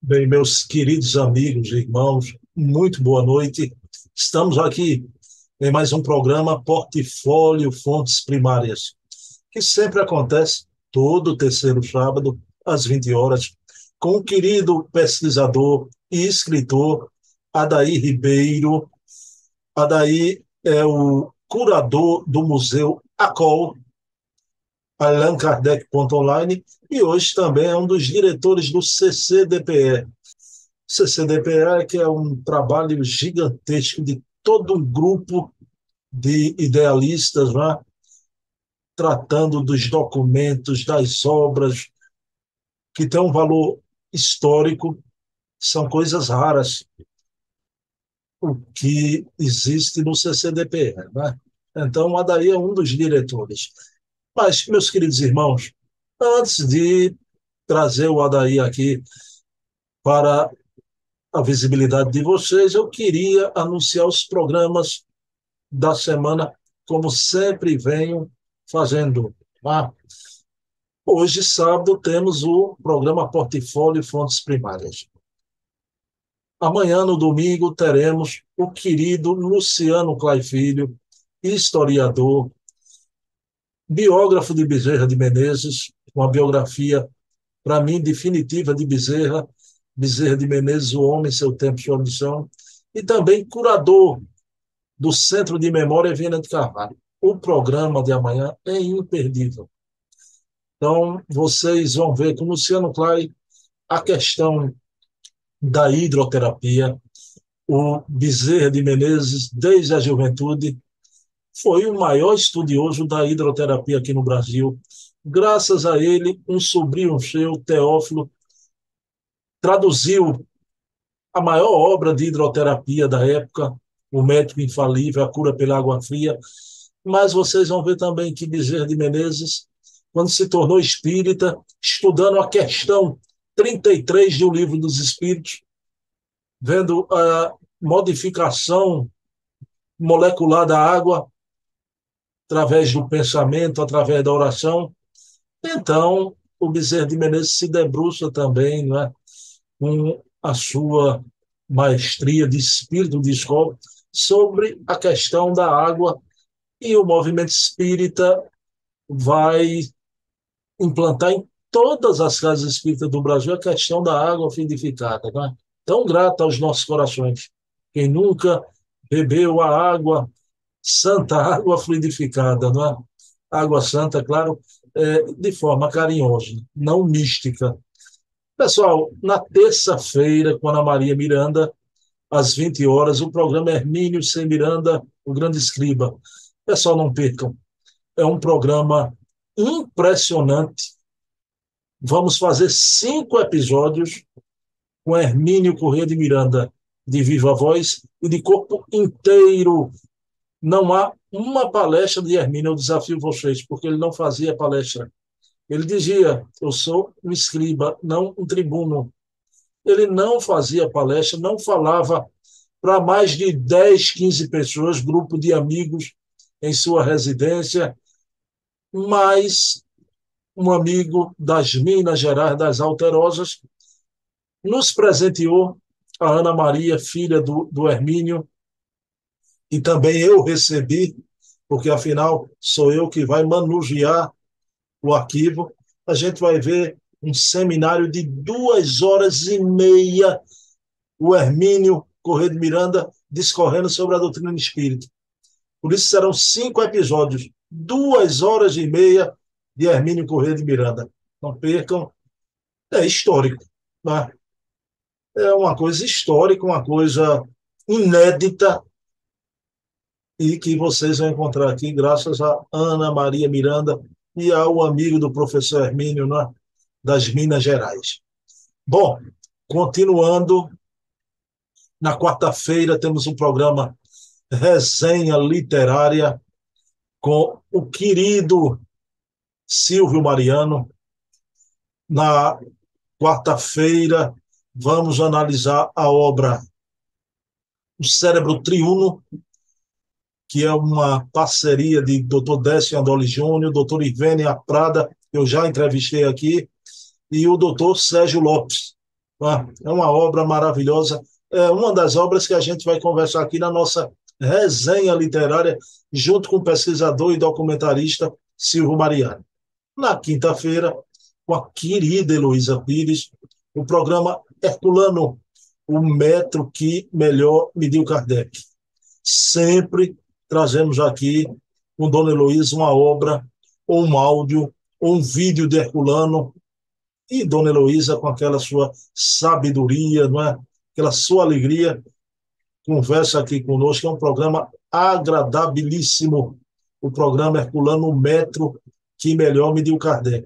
Bem, meus queridos amigos e irmãos, muito boa noite. Estamos aqui em mais um programa Portfólio Fontes Primárias, que sempre acontece todo terceiro sábado, às 20 horas, com o querido pesquisador e escritor Adair Ribeiro. Adair é o curador do Museu ACOL, Allan Kardec Online, e hoje também é um dos diretores do CCDPE. CCDPE, que é um trabalho gigantesco de todo um grupo de idealistas, né, tratando dos documentos, das obras, que têm um valor histórico, são coisas raras o que existe no CCDPE. Né? Então, a Adair é um dos diretores. Mas, meus queridos irmãos, antes de trazer o Adair aqui para a visibilidade de vocês, eu queria anunciar os programas da semana, como sempre venho fazendo. Tá? Hoje, sábado, temos o programa Portfólio Fontes Primárias. Amanhã, no domingo, teremos o querido Luciano Clay Filho, historiador, biógrafo de Bezerra de Menezes, uma biografia, para mim, definitiva de Bezerra, Bezerra de Menezes, O Homem, Seu Tempo, Sua Missão, e também curador do Centro de Memória Viana de Carvalho. O programa de amanhã é imperdível. Então, vocês vão ver com o Luciano Clay a questão da hidroterapia. O Bezerra de Menezes, desde a juventude, foi o maior estudioso da hidroterapia aqui no Brasil. Graças a ele, um sobrinho seu, Teófilo, traduziu a maior obra de hidroterapia da época, O Médico Infalível, A Cura pela Água Fria. Mas vocês vão ver também que Bezerra de Menezes, quando se tornou espírita, estudando a questão 33 do Livro dos Espíritos, vendo a modificação molecular da água através do pensamento, através da oração. Então, o Bezerra de Menezes se debruça também, né, com a sua maestria de espírito de escola sobre a questão da água, e o movimento espírita vai implantar em todas as casas espíritas do Brasil a questão da água fluidificada. Né? Tão grata aos nossos corações. Quem nunca bebeu a água, santa água fluidificada, não é? Água santa, claro, de forma carinhosa, não mística. Pessoal, na terça-feira, com Ana Maria Miranda, às 20 horas, o programa Hermínio Sem Miranda, o Grande Escriba. Pessoal, não percam. É um programa impressionante. Vamos fazer 5 episódios com Hermínio Corrêa de Miranda, de viva voz e de corpo inteiro. Não há uma palestra de Hermínio, eu desafio vocês, porque ele não fazia palestra. Ele dizia, eu sou um escriba, não um tribuno. Ele não fazia palestra, não falava para mais de 10, 15 pessoas, grupo de amigos em sua residência, mas um amigo das Minas Gerais, das Alterosas, nos presenteou a Ana Maria, filha do Hermínio, e também eu recebi, porque afinal sou eu que vai manusear o arquivo. A gente vai ver um seminário de 2 horas e meia, o Hermínio Corrêa de Miranda discorrendo sobre a doutrina espírita. Por isso serão 5 episódios, 2 horas e meia de Hermínio Corrêa de Miranda. Não percam, é histórico. Né? É uma coisa histórica, uma coisa inédita, e que vocês vão encontrar aqui graças a Ana Maria Miranda e ao amigo do professor Hermínio, né, das Minas Gerais. Bom, continuando, na quarta-feira temos um programa Resenha Literária com o querido Silvio Mariano. Na quarta-feira vamos analisar a obra O Cérebro Triuno, que é uma parceria de Dr. Décio Andoli Júnior, Dr. Ivênia Prada, eu já entrevistei aqui, e o Dr. Sérgio Lopes, É uma obra maravilhosa, é uma das obras que a gente vai conversar aqui na nossa resenha literária, junto com o pesquisador e documentarista Silvio Mariani. Na quinta-feira, com a querida Heloísa Pires, o programa Herculano, o metro que melhor mediu Kardec. Sempre trazemos aqui com Dona Heloísa uma obra, ou um áudio, ou um vídeo de Herculano, e Dona Heloísa, com aquela sua sabedoria, não é? Aquela sua alegria, conversa aqui conosco. É um programa agradabilíssimo. O programa Herculano, o metro que melhor mediu Kardec.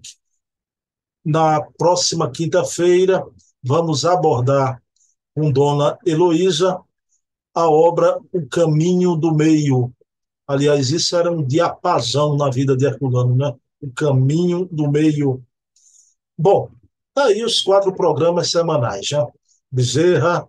Na próxima quinta-feira, vamos abordar com Dona Heloísa a obra O Caminho do Meio. Aliás, isso era um diapasão na vida de Herculano, né? O Caminho do Meio. Bom, tá aí os 4 programas semanais, já. Bezerra,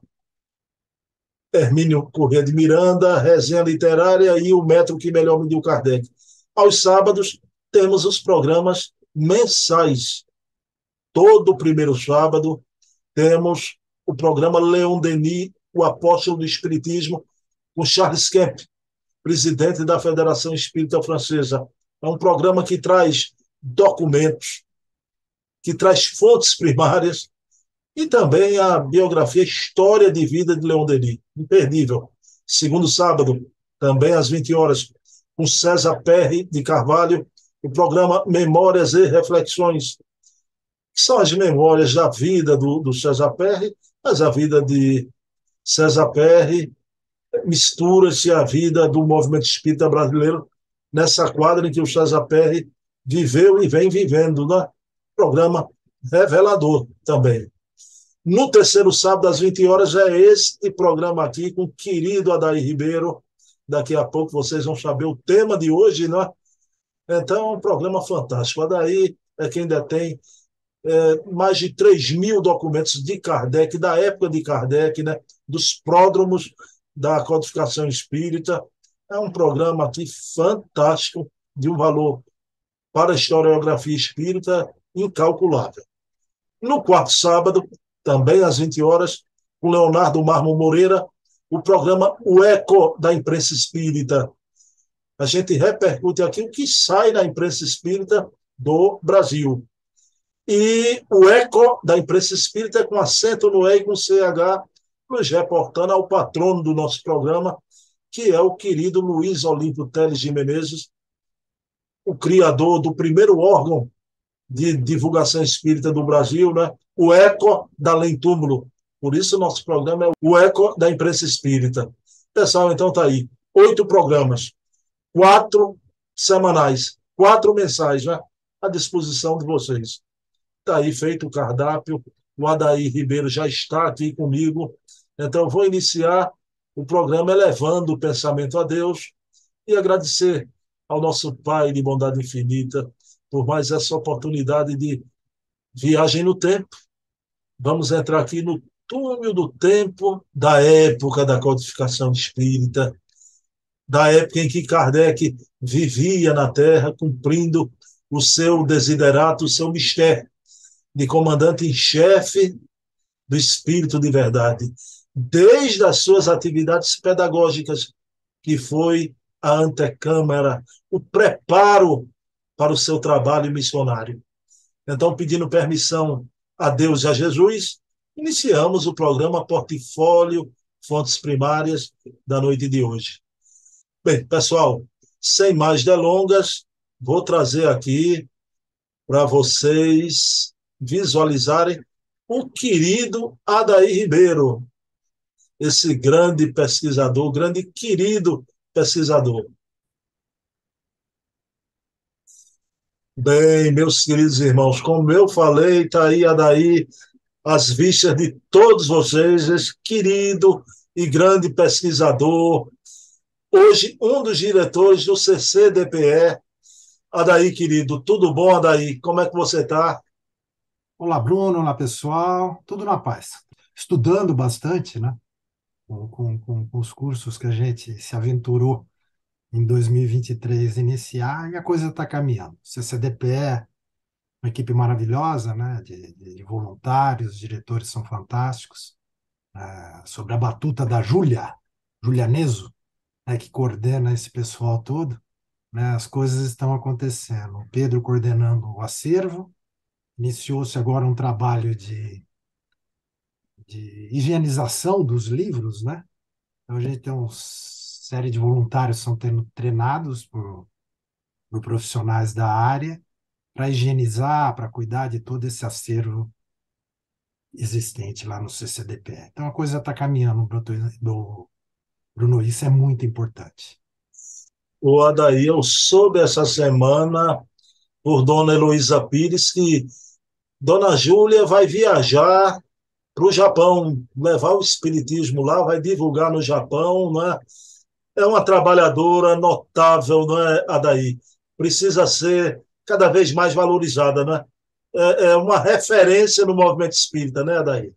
Hermínio Corrêa de Miranda, Resenha Literária e o Metro que Melhor Mediu Kardec. Aos sábados, temos os programas mensais. Todo primeiro sábado, temos o programa Leon Denis, o Apóstolo do Espiritismo, com Charles Kemp, presidente da Federação Espírita Francesa. É um programa que traz documentos, que traz fontes primárias e também a biografia, a história de vida de Leon Denis. Imperdível. Segundo sábado, também às 20 horas, com César Perry de Carvalho, o programa Memórias e Reflexões, que são as memórias da vida do César Perry, mas a vida de César Perry mistura-se à vida do movimento espírita brasileiro nessa quadra em que o César Perry viveu e vem vivendo, né? Programa revelador também. No terceiro sábado, às 20 horas, é este programa aqui com o querido Adair Ribeiro. Daqui a pouco vocês vão saber o tema de hoje, né? Então, é um programa fantástico. Adair é quem detém mais de 3.000 documentos de Kardec, da época de Kardec, né? Dos pródromos da codificação espírita. É um programa aqui fantástico, de um valor para a historiografia espírita incalculável. No quarto sábado, também às 20 horas, com Leonardo Marmo Moreira, o programa O Eco da Imprensa Espírita. A gente repercute aqui o que sai na imprensa espírita do Brasil. E o Eco da Imprensa Espírita, com acento no E e com CH, nos reportando ao patrono do nosso programa, que é o querido Luiz Olímpio Teles de Menezes, o criador do primeiro órgão de divulgação espírita do Brasil, né? O Eco da Além Túmulo. Por isso, nosso programa é o Eco da Imprensa Espírita. Pessoal, então tá aí. 8 programas, 4 semanais, 4 mensais, né? À disposição de vocês. Está aí feito o cardápio. O Adair Ribeiro já está aqui comigo. Então, eu vou iniciar o programa elevando o pensamento a Deus e agradecer ao nosso Pai de bondade infinita por mais essa oportunidade de viagem no tempo. Vamos entrar aqui no túnel do tempo da época da codificação espírita, da época em que Kardec vivia na Terra, cumprindo o seu desiderato, o seu mistério de comandante em chefe do Espírito de Verdade, desde as suas atividades pedagógicas, que foi a antecâmara, o preparo para o seu trabalho missionário. Então, pedindo permissão a Deus e a Jesus, iniciamos o programa Portfólio Fontes Primárias da noite de hoje. Bem, pessoal, sem mais delongas, vou trazer aqui para vocês visualizarem o querido Adair Ribeiro, esse grande pesquisador, grande querido pesquisador. Bem, meus queridos irmãos, como eu falei, está aí Adair, às vistas de todos vocês, esse querido e grande pesquisador, hoje um dos diretores do CCDPE. Adair, querido, tudo bom, Adair? Como é que você está? Olá, Bruno. Olá, pessoal. Tudo na paz. Estudando bastante, né? Com os cursos que a gente se aventurou em 2023 iniciar, e a coisa está caminhando. CCDPE uma equipe maravilhosa, né, de voluntários, diretores são fantásticos, sobre a batuta da Júlia Neso, né, que coordena esse pessoal todo, né, as coisas estão acontecendo. O Pedro coordenando o acervo, iniciou-se agora um trabalho de higienização dos livros, né? Então a gente tem uma série de voluntários que estão sendo treinados por profissionais da área para higienizar, para cuidar de todo esse acervo existente lá no CCDP. Então a coisa está caminhando, Bruno, isso é muito importante. O Adair, eu soube essa semana por Dona Heloísa Pires que Dona Júlia vai viajar para o Japão, levar o espiritismo lá, vai divulgar no Japão, não é? É uma trabalhadora notável, não é, Adair? Precisa ser cada vez mais valorizada, né? É uma referência no movimento espírita, né, Adair?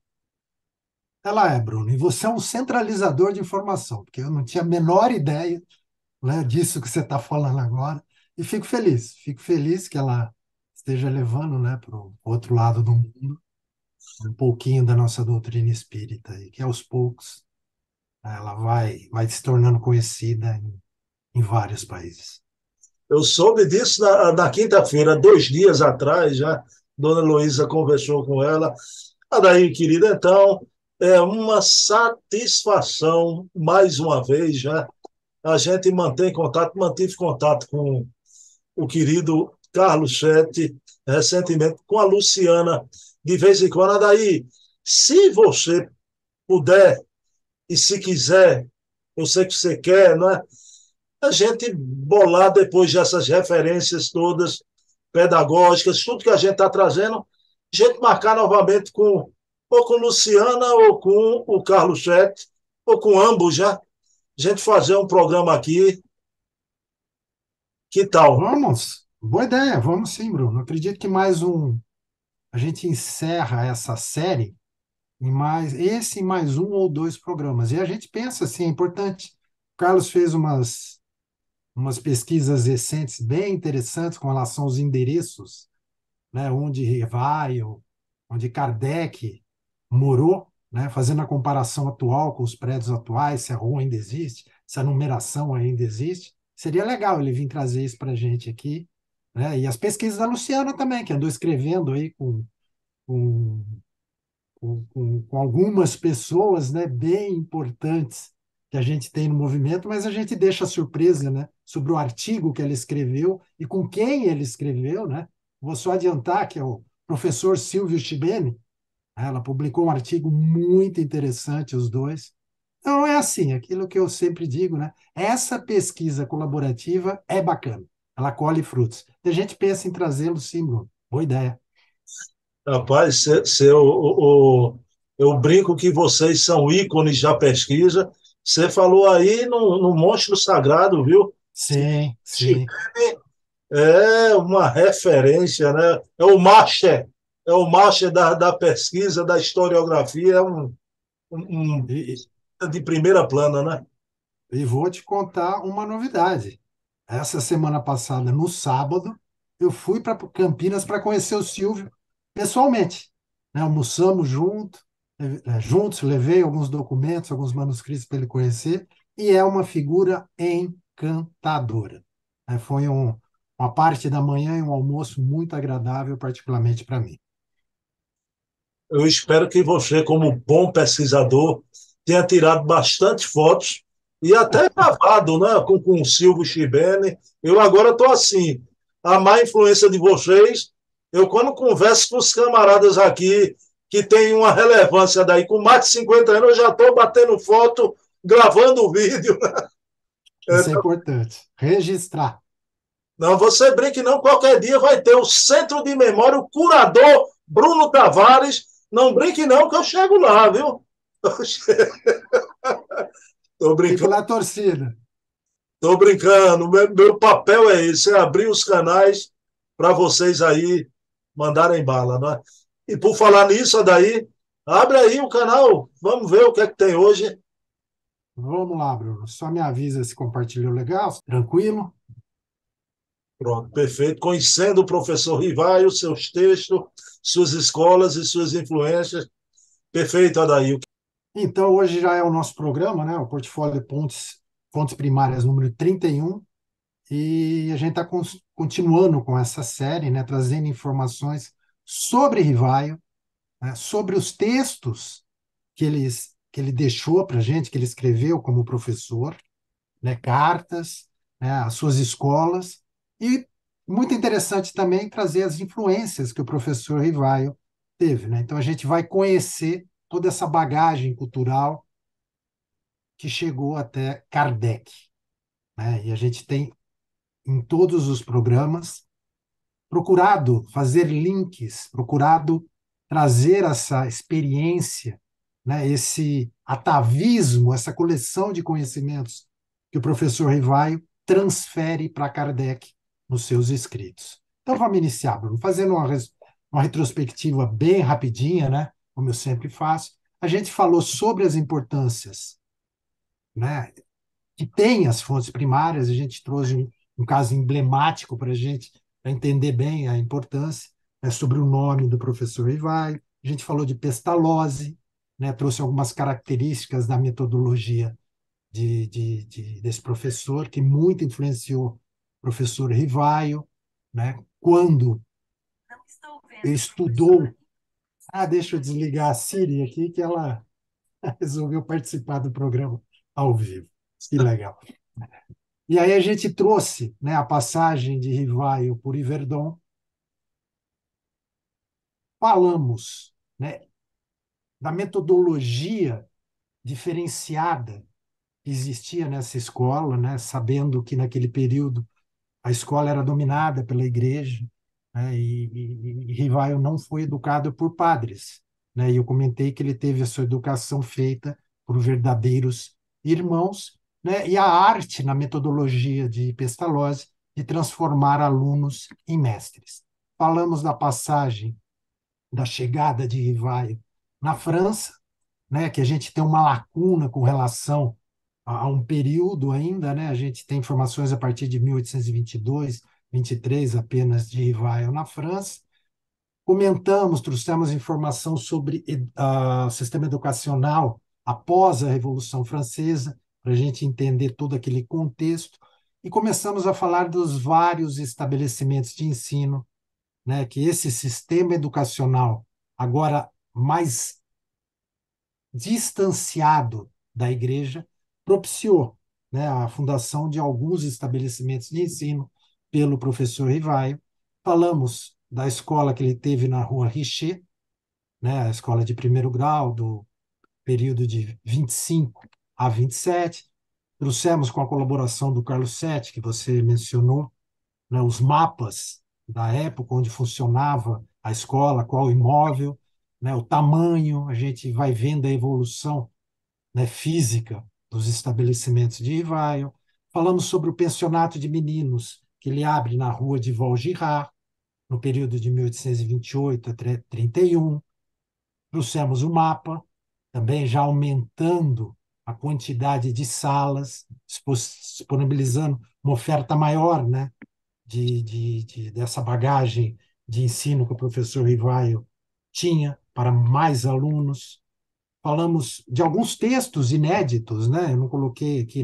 Ela é, Bruno, e você é um centralizador de informação, porque eu não tinha a menor ideia, né, disso que você está falando agora, e fico feliz que ela esteja levando, né, para o outro lado do mundo um pouquinho da nossa doutrina espírita, e que aos poucos ela vai se tornando conhecida em vários países. Eu soube disso na quinta-feira, 2 dias atrás, já. Dona Heloísa conversou com ela. Adair, querida, então, é uma satisfação, mais uma vez, já. A gente mantém contato, mantive contato com o querido Carlos Sete, recentemente, com a Luciana, de vez em quando. Daí, se você puder e se quiser, eu sei que você quer, não é? A gente bolar depois dessas referências todas pedagógicas, tudo que a gente está trazendo, a gente marcar novamente ou com Luciana ou com o Carlos Sete, ou com ambos já, a gente fazer um programa aqui, que tal? Vamos, boa ideia, vamos sim, Bruno. Acredito que a gente encerra essa série em mais um ou dois programas. E a gente pensa assim, é importante. O Carlos fez umas pesquisas recentes bem interessantes com relação aos endereços, né, onde Kardec morou, né, fazendo a comparação atual com os prédios atuais, se a rua ainda existe, se a numeração ainda existe. Seria legal ele vir trazer isso para a gente aqui, né? E as pesquisas da Luciana também, que andou escrevendo aí com, com algumas pessoas, né, bem importantes que a gente tem no movimento, mas a gente deixa a surpresa, né, sobre o artigo que ela escreveu e com quem ele escreveu, né? Vou só adiantar que é o professor Silvio Chibene. Ela publicou um artigo muito interessante, os dois. Então é assim, aquilo que eu sempre digo, né? Essa pesquisa colaborativa é bacana, ela colhe frutos. A gente pensa em trazê-lo, sim, Bruno. Boa ideia. Rapaz, eu brinco que vocês são ícones da pesquisa. Você falou aí no monstro sagrado, viu? Sim, sim. É uma referência, né? É o master da pesquisa, da historiografia, um E, de primeira plana, né? E vou te contar uma novidade. Essa semana passada, no sábado, eu fui para Campinas para conhecer o Silvio pessoalmente. Né? Almoçamos juntos, levei alguns documentos, alguns manuscritos para ele conhecer, e é uma figura encantadora. Foi uma parte da manhã e um almoço muito agradável, particularmente para mim. Eu espero que você, como bom pesquisador, tenha tirado bastante fotos e até gravado, né, com o Silvio Chibene. Eu agora estou assim, a má influência de vocês. Eu, quando converso com os camaradas aqui que têm uma relevância daí, com mais de 50 anos, eu já estou batendo foto, gravando vídeo. Isso é importante. Registrar. Não, você brinque não, qualquer dia vai ter o Centro de Memória, o curador Bruno Tavares. Não brinque não, que eu chego lá, viu? Estou Fico brincando, na torcida. estou brincando. Meu papel é esse, é abrir os canais para vocês aí mandarem bala, né? E por falar nisso, daí, abre aí o canal, vamos ver o que é que tem hoje. Vamos lá, Bruno. Só me avisa se compartilhou legal, tranquilo. Pronto, perfeito. Conhecendo o professor Rivaio, seus textos, suas escolas e suas influências. Perfeito, Adair. Então, hoje já é o nosso programa, né? O Portfólio Fontes Primárias número 31, e a gente está continuando com essa série, né? Trazendo informações sobre Rivaio, né? Sobre os textos que ele deixou para a gente, que ele escreveu como professor, né? Cartas, né? As suas escolas, e muito interessante também trazer as influências que o professor Rivaio teve, né? Então, a gente vai conhecer toda essa bagagem cultural que chegou até Kardec, né? E a gente tem, em todos os programas, procurado fazer links, procurado trazer essa experiência, né? Esse atavismo, essa coleção de conhecimentos que o professor Rivaio transfere para Kardec nos seus escritos. Então vamos iniciar, Bruno, fazendo uma retrospectiva bem rapidinha, né? Como eu sempre faço. A gente falou sobre as importâncias, né, que tem as fontes primárias. A gente trouxe um caso emblemático para a gente pra entender bem a importância, né, sobre o nome do professor Rivaio. A gente falou de Pestalozzi, né, trouxe algumas características da metodologia desse professor, que muito influenciou o professor Rivaio, né, quando ele estudou. Ah, deixa eu desligar a Siri aqui, que ela resolveu participar do programa ao vivo. Que legal. E aí a gente trouxe, né, a passagem de Rivaio por Yverdon, falamos, né, da metodologia diferenciada que existia nessa escola, né, sabendo que naquele período a escola era dominada pela igreja, né, e Rivaio não foi educado por padres, né, e eu comentei que ele teve a sua educação feita por verdadeiros irmãos, né, e a arte na metodologia de Pestalozzi de transformar alunos em mestres. Falamos da passagem da chegada de Rivaio na França, né, que a gente tem uma lacuna com relação a um período ainda, né? A gente tem informações a partir de 1822, 23 apenas de Rivaio na França. Comentamos, trouxemos informação sobre o sistema educacional após a Revolução Francesa, para a gente entender todo aquele contexto, e começamos a falar dos vários estabelecimentos de ensino, né, que esse sistema educacional, agora mais distanciado da igreja, propiciou, né, a fundação de alguns estabelecimentos de ensino pelo professor Rivaio. Falamos da escola que ele teve na Rua Richer, né, a escola de primeiro grau, do período de 25 a 27. Trouxemos, com a colaboração do Carlos Sete, que você mencionou, né, os mapas da época onde funcionava a escola, qual imóvel, né, o tamanho. A gente vai vendo a evolução, né, física dos estabelecimentos de Rivaio. Falamos sobre o pensionato de meninos, que ele abre na rua de Vaugirard, no período de 1828 a 31. Trouxemos o mapa, também já aumentando a quantidade de salas, disponibilizando uma oferta maior, né, dessa bagagem de ensino que o professor Rivaio tinha para mais alunos. Falamos de alguns textos inéditos, né? Eu não coloquei aqui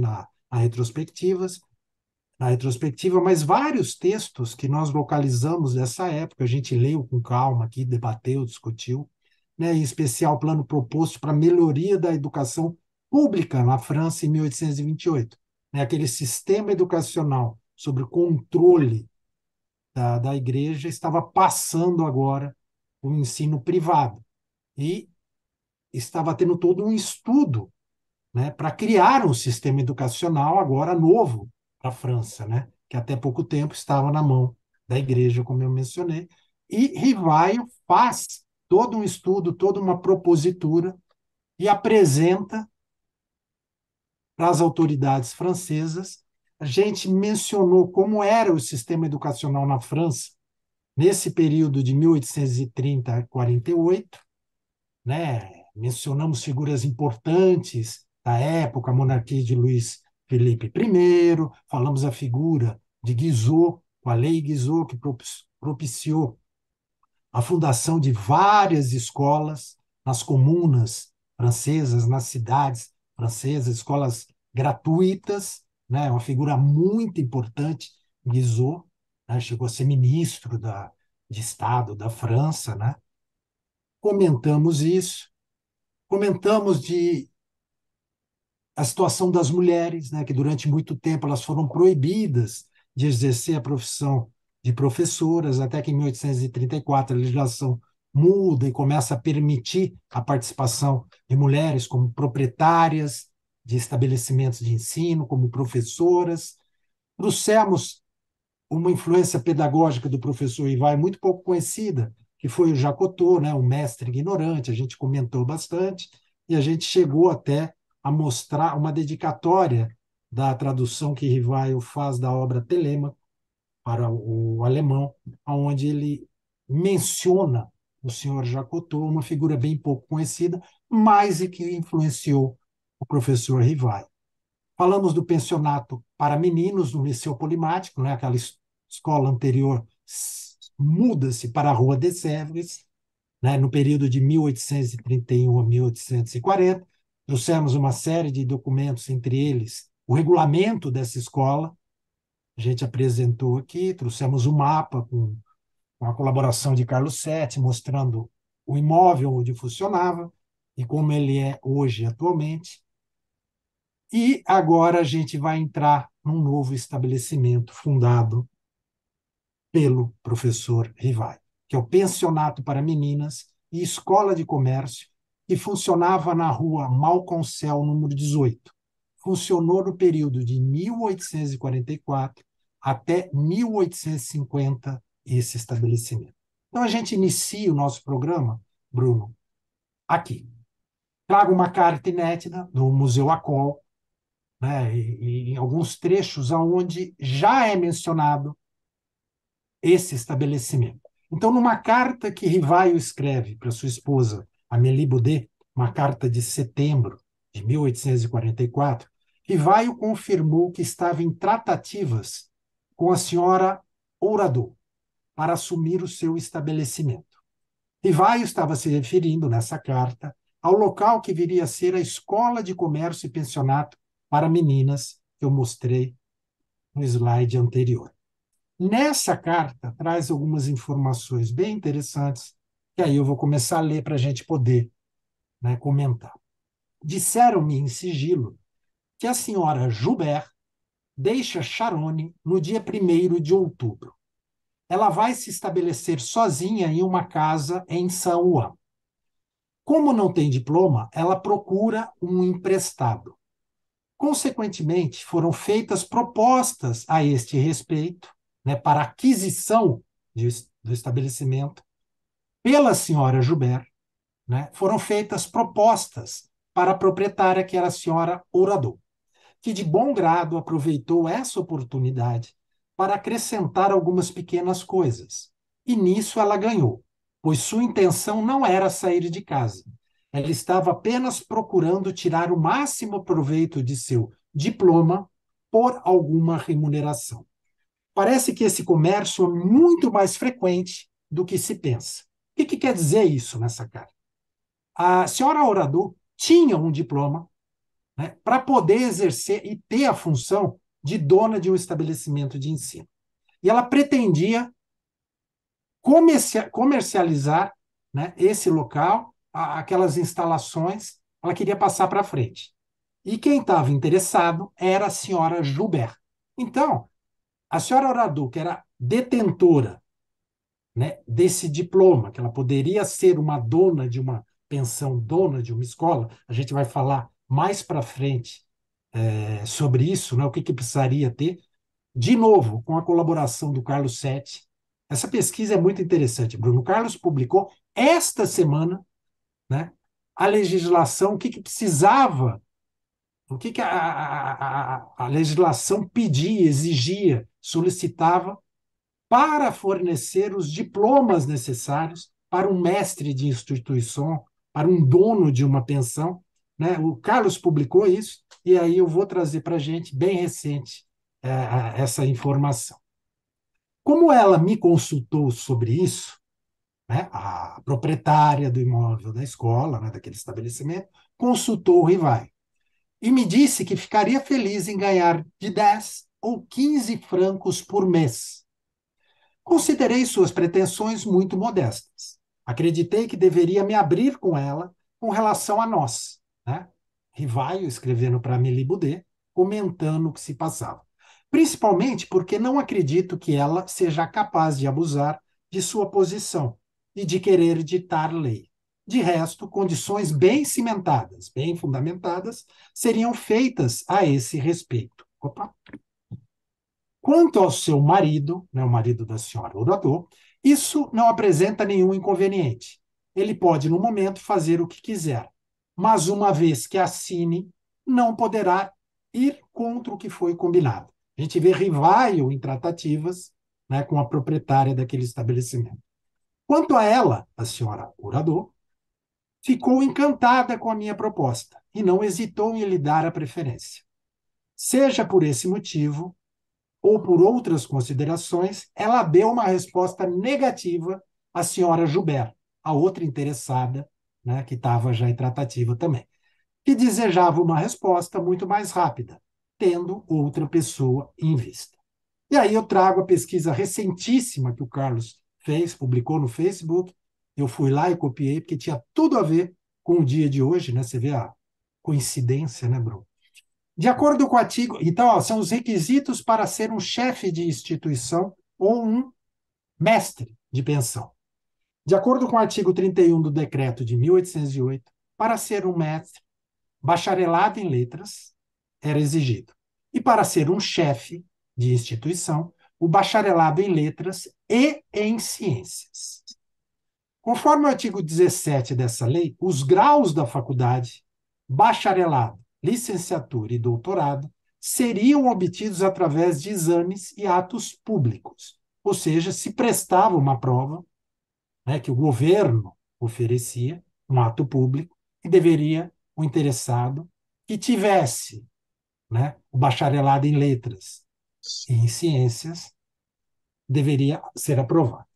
na retrospectiva, mas vários textos que nós localizamos dessa época. A gente leu com calma aqui, debateu, discutiu, né? Em especial o plano proposto para a melhoria da educação pública na França em 1828, né? Aquele sistema educacional sob o controle da igreja estava passando agora o ensino privado, e estava tendo todo um estudo, né, para criar um sistema educacional agora novo para a França, né, que até pouco tempo estava na mão da igreja, como eu mencionei. E Rivaio faz todo um estudo, toda uma propositura, e apresenta para as autoridades francesas. A gente mencionou como era o sistema educacional na França nesse período de 1830 a 48, né? Mencionamos figuras importantes da época, a monarquia de Luís Felipe I, falamos a figura de Guizot, com a Lei Guizot, que propiciou a fundação de várias escolas nas comunas francesas, nas cidades francesas, escolas gratuitas, né? Uma figura muito importante, Guizot, né? Chegou a ser ministro de Estado da França, né? Comentamos isso, comentamos de a situação das mulheres, né, que durante muito tempo elas foram proibidas de exercer a profissão de professoras, até que em 1834 a legislação muda e começa a permitir a participação de mulheres como proprietárias de estabelecimentos de ensino, como professoras. Trouxemos uma influência pedagógica do professor Ivai muito pouco conhecida, que foi o Jacotot, né, o mestre ignorante, a gente comentou bastante, e a gente chegou até a mostrar uma dedicatória da tradução que Rivaio faz da obra Telêmaco para o alemão, onde ele menciona o senhor Jacotot, uma figura bem pouco conhecida, mas e que influenciou o professor Rivaio. Falamos do pensionato para meninos no Liceu Polimático, né? Aquela escola anterior muda-se para a Rua de Sèvres, né? No período de 1831 a 1840. Trouxemos uma série de documentos, entre eles o regulamento dessa escola, a gente apresentou aqui, trouxemos o mapa com a colaboração de Carlos Sete, mostrando o imóvel onde funcionava e como ele é hoje, atualmente. E agora a gente vai entrar num novo estabelecimento fundado pelo professor Rivai, que é o Pensionato para Meninas e Escola de Comércio, que funcionava na rua Malconcel, número 18. Funcionou no período de 1844 até 1850, esse estabelecimento. Então, a gente inicia o nosso programa, Bruno, aqui. Trago uma carta inédita do Museu Acol, né, e em alguns trechos onde já é mencionado esse estabelecimento. Então, numa carta que Rivaio escreve para sua esposa, Amélie Baudet, uma carta de setembro de 1844, Rivaio confirmou que estava em tratativas com a senhora Ouradot para assumir o seu estabelecimento. Rivaio estava se referindo, nessa carta, ao local que viria a ser a Escola de Comércio e Pensionato para Meninas, que eu mostrei no slide anterior. Nessa carta, traz algumas informações bem interessantes, que aí eu vou começar a ler para a gente poder, né, comentar. Disseram-me em sigilo que a senhora Joubert deixa Charone no dia 1º de outubro. Ela vai se estabelecer sozinha em uma casa em São Juan. Como não tem diploma, ela procura um emprestado. Consequentemente, foram feitas propostas a este respeito, né, para aquisição do estabelecimento pela senhora Joubert, né, foram feitas propostas para a proprietária, que era a senhora Ouradot, que de bom grado aproveitou essa oportunidade para acrescentar algumas pequenas coisas. E nisso ela ganhou, pois sua intenção não era sair de casa. Ela estava apenas procurando tirar o máximo proveito de seu diploma por alguma remuneração. Parece que esse comércio é muito mais frequente do que se pensa. O que quer dizer isso nessa carta? A senhora Ouradot tinha um diploma, né, para poder exercer e ter a função de dona de um estabelecimento de ensino. E ela pretendia comercializar, né, esse local, aquelas instalações, ela queria passar para frente. E quem estava interessado era a senhora Joubert. Então, a senhora Ouradot, que era detentora, né, desse diploma, que ela poderia ser uma dona de uma pensão, dona de uma escola, a gente vai falar mais para frente sobre isso, né, o que precisaria ter, de novo, com a colaboração do Carlos Sete. Essa pesquisa é muito interessante, Bruno. O Carlos publicou esta semana, né, a legislação, o que precisava, o que a legislação pedia, exigia, solicitava para fornecer os diplomas necessários para um mestre de instituição, para um dono de uma pensão, né? O Carlos publicou isso, e aí eu vou trazer para a gente, bem recente, essa informação. Como ela me consultou sobre isso, né, a proprietária do imóvel da escola, né, daquele estabelecimento, consultou o Rivai e me disse que ficaria feliz em ganhar de 10 ou 15 francos por mês. Considerei suas pretensões muito modestas. Acreditei que deveria me abrir com ela com relação a nós, né? Rivaio escrevendo para Amélie Boudet, comentando o que se passava. Principalmente porque não acredito que ela seja capaz de abusar de sua posição e de querer ditar lei. De resto, condições bem cimentadas, bem fundamentadas, seriam feitas a esse respeito. Opa. Quanto ao seu marido, né, o marido da senhora Orador, isso não apresenta nenhum inconveniente. Ele pode, no momento, fazer o que quiser, mas uma vez que assine, não poderá ir contra o que foi combinado. A gente vê Rivaio em tratativas, né, com a proprietária daquele estabelecimento. Quanto a ela, a senhora Orador, ficou encantada com a minha proposta e não hesitou em lhe dar a preferência. Seja por esse motivo, ou por outras considerações, ela deu uma resposta negativa à senhora Joubert, a outra interessada, né, que estava já em tratativa também, que desejava uma resposta muito mais rápida, tendo outra pessoa em vista. E aí eu trago a pesquisa recentíssima que o Carlos fez, publicou no Facebook. Eu fui lá e copiei, porque tinha tudo a ver com o dia de hoje, né? Você vê a coincidência, né, Bruno? De acordo com o artigo, então, ó, são os requisitos para ser um chefe de instituição ou um mestre de pensão. De acordo com o artigo 31 do decreto de 1808, para ser um mestre, bacharelado em letras era exigido. E para ser um chefe de instituição, o bacharelado em letras e em ciências. Conforme o artigo 17 dessa lei, os graus da faculdade, bacharelado, licenciatura e doutorado, seriam obtidos através de exames e atos públicos. Ou seja, se prestava uma prova, né, que o governo oferecia, um ato público, e deveria o interessado que tivesse, né, o bacharelado em letras e em ciências, deveria ser aprovado.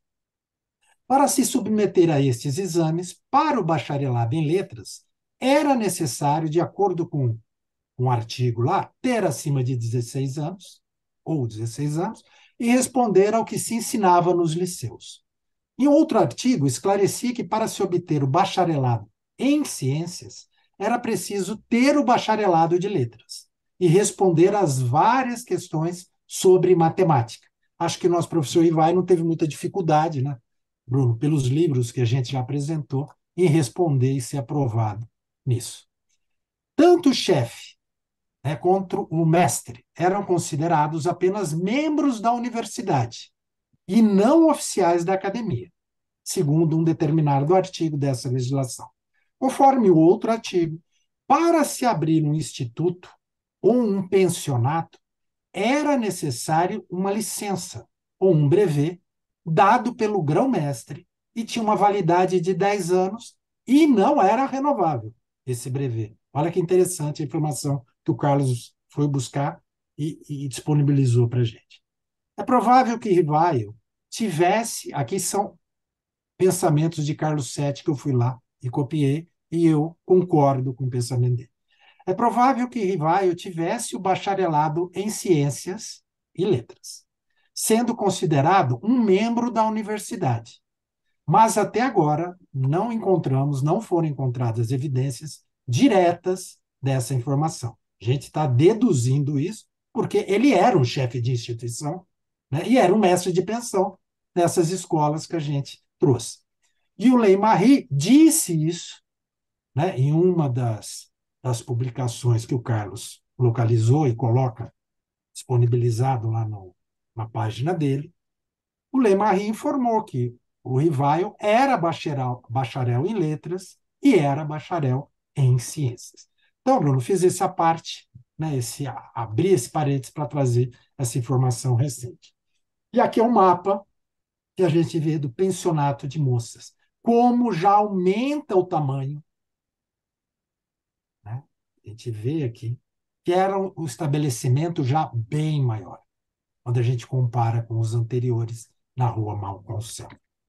Para se submeter a estes exames, para o bacharelado em letras, era necessário, de acordo com um artigo lá, ter acima de 16 anos, ou 16 anos, e responder ao que se ensinava nos liceus. Em outro artigo, esclarecia que para se obter o bacharelado em ciências, era preciso ter o bacharelado de letras e responder às várias questões sobre matemática. Acho que o nosso professor Ivai não teve muita dificuldade, né, Bruno, pelos livros que a gente já apresentou, em responder e ser aprovado nisso. Tanto o chefe, né, quanto o mestre eram considerados apenas membros da universidade e não oficiais da academia, segundo um determinado artigo dessa legislação. Conforme o outro artigo, para se abrir um instituto ou um pensionato, era necessário uma licença ou um brevet dado pelo grão-mestre e tinha uma validade de 10 anos e não era renovável esse brevet. Olha que interessante a informação que o Carlos foi buscar e disponibilizou para a gente. É provável que Rivaio tivesse, aqui são pensamentos de Carlos Sete que eu fui lá e copiei, e eu concordo com o pensamento dele. É provável que Rivaio tivesse o bacharelado em ciências e letras, sendo considerado um membro da universidade. Mas até agora não foram encontradas evidências diretas dessa informação. A gente está deduzindo isso porque ele era um chefe de instituição, né, e era um mestre de pensão nessas escolas que a gente trouxe. E o Ley-Marie disse isso, né, em uma das publicações que o Carlos localizou e coloca disponibilizado lá na página dele. O Ley-Marie informou que o Rivaio era bacharel em letras e era bacharel em ciências. Então, Bruno, fiz essa parte, né, abrir esse parênteses para trazer essa informação recente. E aqui é um mapa que a gente vê do pensionato de moças, como já aumenta o tamanho, né? A gente vê aqui que era um estabelecimento já bem maior. quando a gente compara com os anteriores na Rua Malconção.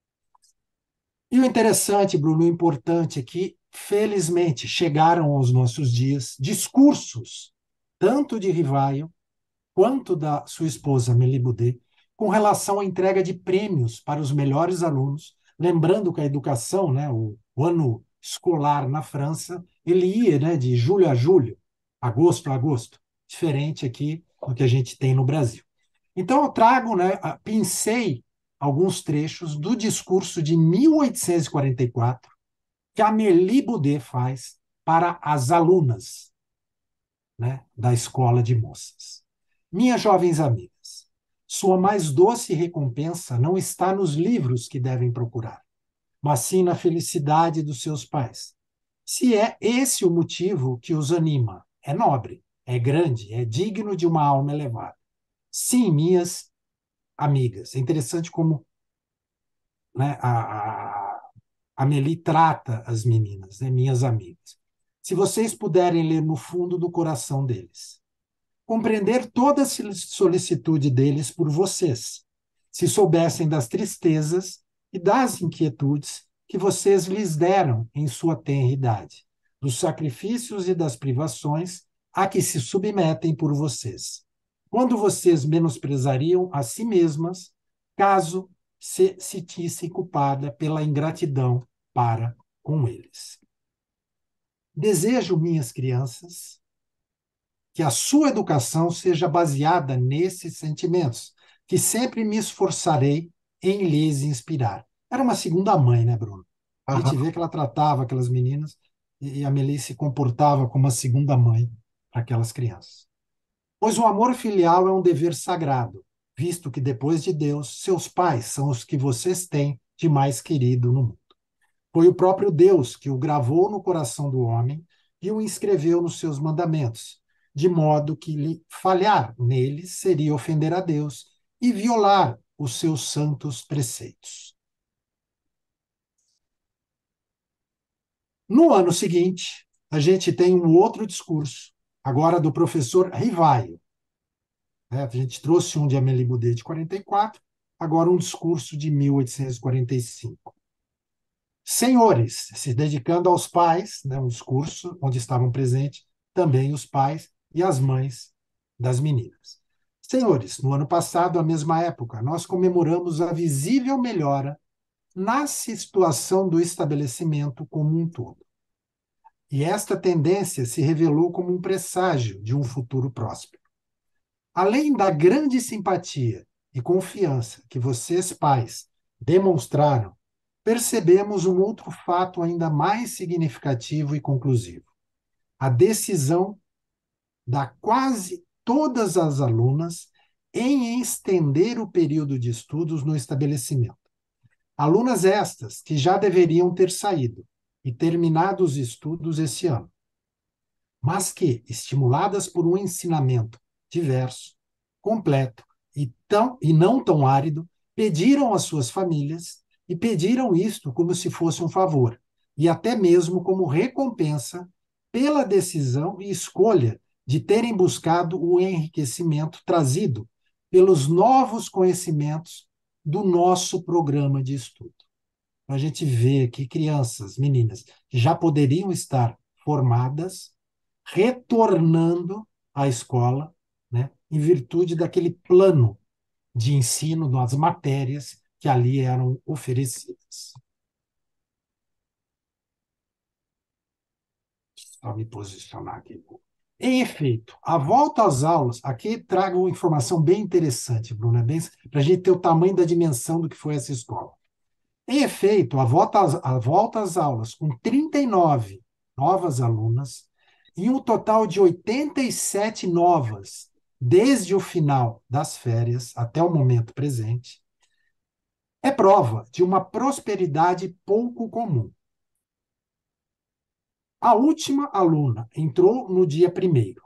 E o interessante, Bruno, o importante é que, felizmente, chegaram aos nossos dias discursos, tanto de Rivaio quanto da sua esposa Amélie Boudet, com relação à entrega de prêmios para os melhores alunos, lembrando que a educação, né, o ano escolar na França, ele ia, né, de julho a julho, agosto a agosto, diferente aqui do que a gente tem no Brasil. Então, eu trago, né, pincei alguns trechos do discurso de 1844 que a Amélie Boudet faz para as alunas, né, da escola de moças. Minhas jovens amigas, sua mais doce recompensa não está nos livros que devem procurar, mas sim na felicidade dos seus pais. Se é esse o motivo que os anima, é nobre, é grande, é digno de uma alma elevada. Sim, minhas amigas. É interessante como, né, a Amélie trata as meninas, né, minhas amigas. Se vocês puderem ler no fundo do coração deles, compreender toda a solicitude deles por vocês, se soubessem das tristezas e das inquietudes que vocês lhes deram em sua tenra idade, dos sacrifícios e das privações a que se submetem por vocês, quando vocês menosprezariam a si mesmas, caso se sentissem culpada pela ingratidão para com eles. Desejo, minhas crianças, que a sua educação seja baseada nesses sentimentos, que sempre me esforçarei em lhes inspirar. Era uma segunda mãe, né, Bruno? A gente Aham. vê que ela tratava aquelas meninas e a Amélie se comportava como uma segunda mãe para aquelas crianças. Pois o amor filial é um dever sagrado, visto que depois de Deus, seus pais são os que vocês têm de mais querido no mundo. Foi o próprio Deus que o gravou no coração do homem e o inscreveu nos seus mandamentos, de modo que falhar neles seria ofender a Deus e violar os seus santos preceitos. No ano seguinte, a gente tem um outro discurso, agora do professor Rivaio. A gente trouxe um de Amélie Boudet de 44, agora um discurso de 1845. Senhores, se dedicando aos pais, né, um discurso onde estavam presentes também os pais e as mães das meninas. Senhores, no ano passado, à mesma época, nós comemoramos a visível melhora na situação do estabelecimento como um todo. E esta tendência se revelou como um presságio de um futuro próspero. Além da grande simpatia e confiança que vocês, pais, demonstraram, percebemos um outro fato ainda mais significativo e conclusivo: a decisão da quase todas as alunas em estender o período de estudos no estabelecimento. Alunas estas que já deveriam ter saído e terminado os estudos esse ano, mas que, estimuladas por um ensinamento diverso, completo e não tão árido, pediram às suas famílias e pediram isto como se fosse um favor, e até mesmo como recompensa pela decisão e escolha de terem buscado o enriquecimento trazido pelos novos conhecimentos do nosso programa de estudo. A gente vê que crianças, meninas, que já poderiam estar formadas, retornando à escola, né, em virtude daquele plano de ensino das matérias que ali eram oferecidas. Só me posicionar aqui. Em efeito, a volta às aulas, aqui trago uma informação bem interessante, Bruno, para a gente ter o tamanho da dimensão do que foi essa escola. Em efeito, a volta às aulas, com 39 novas alunas, e um total de 87 novas, desde o final das férias até o momento presente, é prova de uma prosperidade pouco comum. A última aluna entrou no dia 1º.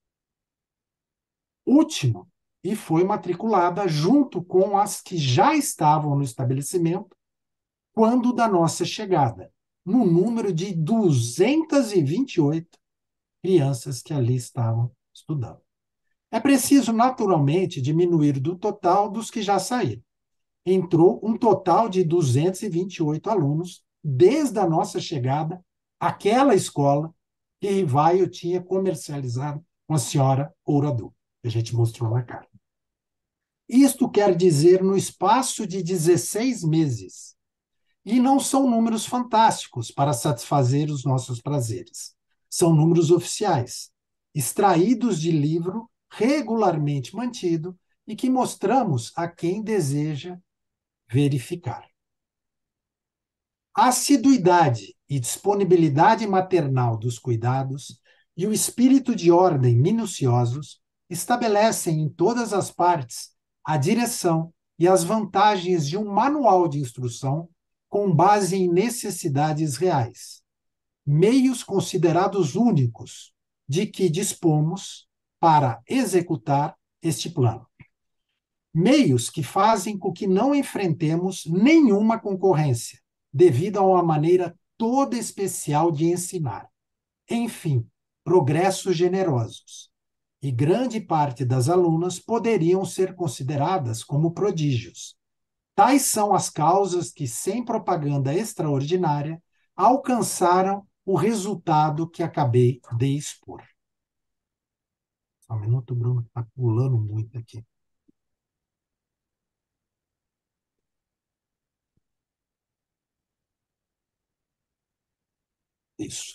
Última, e foi matriculada junto com as que já estavam no estabelecimento quando da nossa chegada, no número de 228 crianças que ali estavam estudando. É preciso, naturalmente, diminuir do total dos que já saíram. Entrou um total de 228 alunos desde a nossa chegada àquela escola que Rivaio tinha comercializado com a senhora Ouradu, que a gente mostrou na carta. Isto quer dizer no espaço de 16 meses. E não são números fantásticos para satisfazer os nossos prazeres. São números oficiais, extraídos de livro regularmente mantido e que mostramos a quem deseja verificar. A assiduidade e disponibilidade maternal dos cuidados e o espírito de ordem minuciosos estabelecem em todas as partes a direção e as vantagens de um manual de instrução com base em necessidades reais, meios considerados únicos de que dispomos para executar este plano. Meios que fazem com que não enfrentemos nenhuma concorrência, devido a uma maneira toda especial de ensinar. Enfim, progressos generosos. E grande parte das alunas poderiam ser consideradas como prodígios. Tais são as causas que, sem propaganda extraordinária, alcançaram o resultado que acabei de expor. Só um minuto, Bruno, está pulando muito aqui. Isso.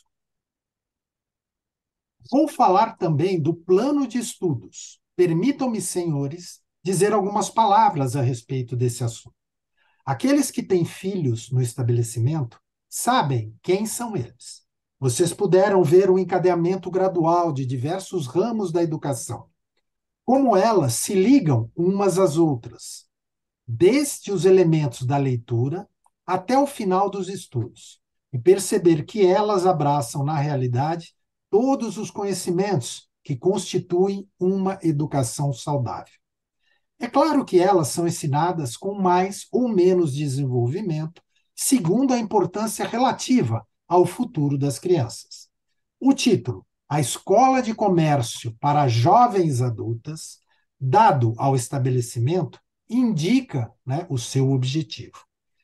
Vou falar também do plano de estudos. Permitam-me, senhores, dizer algumas palavras a respeito desse assunto. Aqueles que têm filhos no estabelecimento sabem quem são eles. Vocês puderam ver o encadeamento gradual de diversos ramos da educação, como elas se ligam umas às outras, desde os elementos da leitura até o final dos estudos, e perceber que elas abraçam, na realidade, todos os conhecimentos que constituem uma educação saudável. É claro que elas são ensinadas com mais ou menos desenvolvimento, segundo a importância relativa ao futuro das crianças. O título, A Escola de Comércio para Jovens Adultas, dado ao estabelecimento, indica, né, o seu objetivo.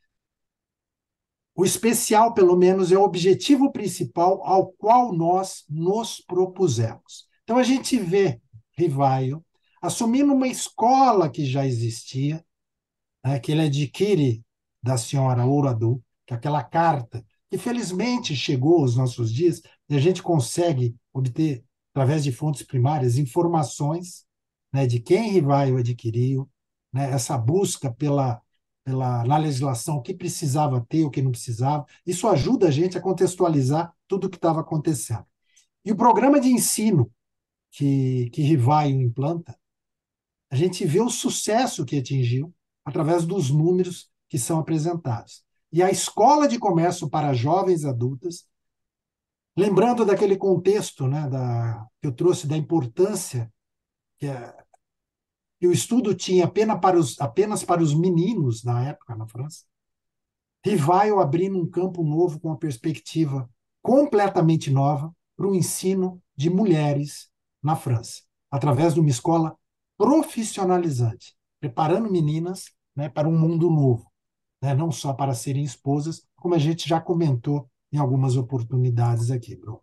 O especial, pelo menos, é o objetivo principal ao qual nós nos propusemos. Então, a gente vê Rivaio assumindo uma escola que já existia, né, que ele adquire da senhora Ouradu, que é aquela carta que felizmente chegou aos nossos dias, e a gente consegue obter, através de fontes primárias, informações, né, de quem Rivaio adquiriu, né, essa busca na legislação o que precisava ter, o que não precisava. Isso ajuda a gente a contextualizar tudo o que estava acontecendo. E o programa de ensino que Rivaio implanta, a gente vê o sucesso que atingiu através dos números que são apresentados. E a escola de comércio para jovens adultas, lembrando daquele contexto, né, que eu trouxe da importância que o estudo tinha apenas para os meninos na época na França, Rivaio abrindo um campo novo com uma perspectiva completamente nova para o ensino de mulheres na França, através de uma escola profissionalizante, preparando meninas, né, para um mundo novo, né, não só para serem esposas, como a gente já comentou em algumas oportunidades aqui, Bruno.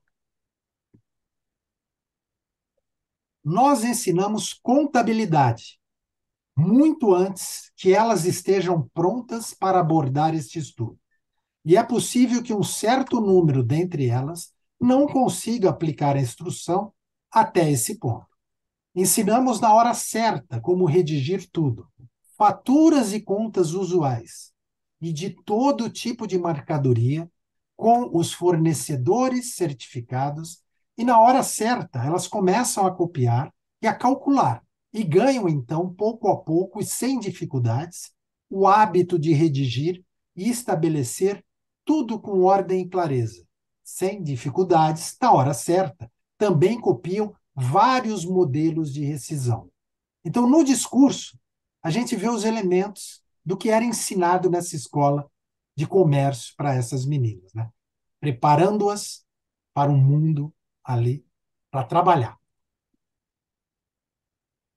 Nós ensinamos contabilidade muito antes que elas estejam prontas para abordar este estudo. E é possível que um certo número dentre elas não consiga aplicar a instrução até esse ponto. Ensinamos na hora certa como redigir tudo, faturas e contas usuais, e de todo tipo de mercadoria, com os fornecedores certificados, e na hora certa elas começam a copiar e a calcular, e ganham então, pouco a pouco e sem dificuldades, o hábito de redigir e estabelecer tudo com ordem e clareza. Sem dificuldades, na hora certa, também copiam vários modelos de rescisão. Então, no discurso, a gente vê os elementos do que era ensinado nessa escola de comércio para essas meninas, né? Preparando-as para um mundo ali para trabalhar.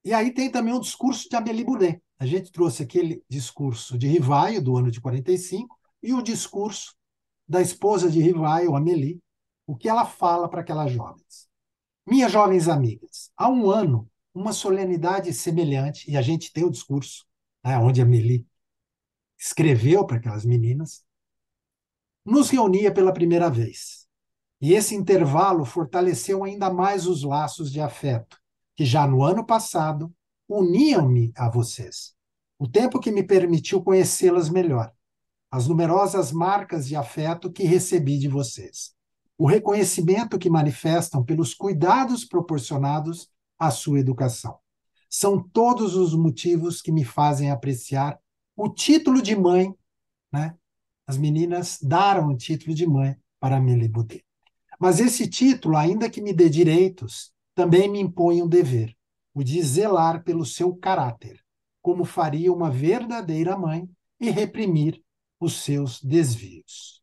E aí tem também um discurso de Amélie Boudet. A gente trouxe aquele discurso de Rivaio, do ano de 45, e o discurso da esposa de Rivaio, Amélie, o que ela fala para aquelas jovens. Minhas jovens amigas, há um ano, uma solenidade semelhante, e a gente tem o discurso, né, onde Amélie escreveu para aquelas meninas, nos reunia pela primeira vez. E esse intervalo fortaleceu ainda mais os laços de afeto, que já no ano passado uniam-me a vocês. O tempo que me permitiu conhecê-las melhor, as numerosas marcas de afeto que recebi de vocês, o reconhecimento que manifestam pelos cuidados proporcionados à sua educação. São todos os motivos que me fazem apreciar o título de mãe, né? As meninas deram o título de mãe para Amélie Boudet. Mas esse título, ainda que me dê direitos, também me impõe um dever, o de zelar pelo seu caráter, como faria uma verdadeira mãe, e reprimir os seus desvios.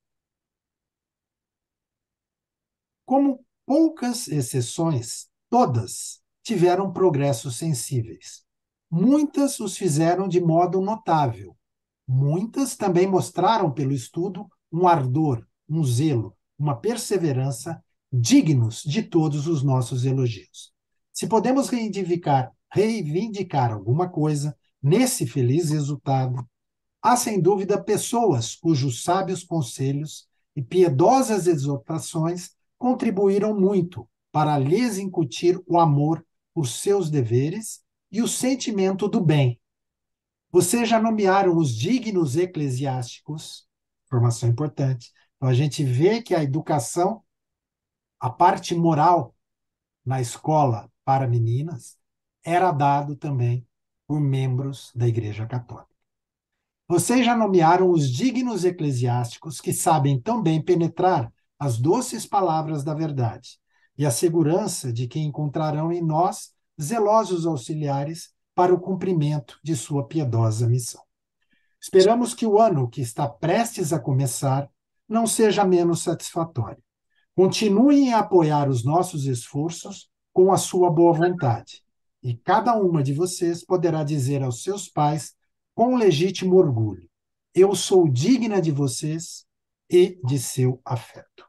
Como poucas exceções, todas tiveram progressos sensíveis. Muitas os fizeram de modo notável. Muitas também mostraram pelo estudo um ardor, um zelo, uma perseverança dignos de todos os nossos elogios. Se podemos reivindicar alguma coisa nesse feliz resultado, há sem dúvida pessoas cujos sábios conselhos e piedosas exortações contribuíram muito para lhes incutir o amor por seus deveres e o sentimento do bem. Vocês já nomearam os dignos eclesiásticos, informação importante. Então, a gente vê que a educação, a parte moral na escola para meninas, era dado também por membros da Igreja Católica. Vocês já nomearam os dignos eclesiásticos que sabem tão bem penetrar as doces palavras da verdade e a segurança de que encontrarão em nós zelosos auxiliares para o cumprimento de sua piedosa missão. Esperamos que o ano que está prestes a começar não seja menos satisfatório. Continuem a apoiar os nossos esforços com a sua boa vontade, e cada uma de vocês poderá dizer aos seus pais com legítimo orgulho: eu sou digna de vocês e de seu afeto.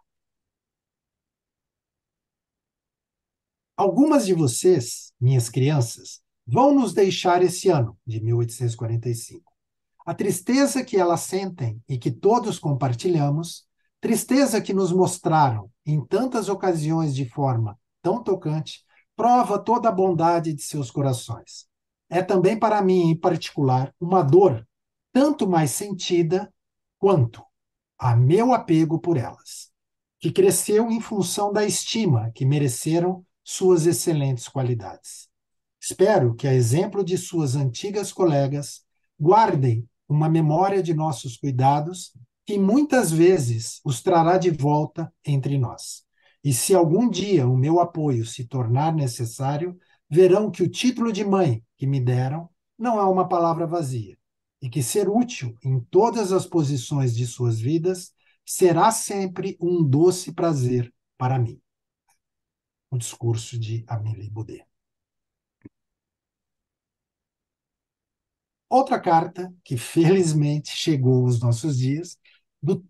Algumas de vocês, minhas crianças, vão nos deixar esse ano de 1845. A tristeza que elas sentem e que todos compartilhamos, tristeza que nos mostraram em tantas ocasiões de forma tão tocante, prova toda a bondade de seus corações. É também para mim, em particular, uma dor tanto mais sentida quanto a meu apego por elas, que cresceu em função da estima que mereceram suas excelentes qualidades. Espero que, a exemplo de suas antigas colegas, guardem uma memória de nossos cuidados que muitas vezes os trará de volta entre nós. E se algum dia o meu apoio se tornar necessário, verão que o título de mãe que me deram não é uma palavra vazia, e que ser útil em todas as posições de suas vidas será sempre um doce prazer para mim. O discurso de Amélie Boudet. Outra carta, que felizmente chegou aos nossos dias, do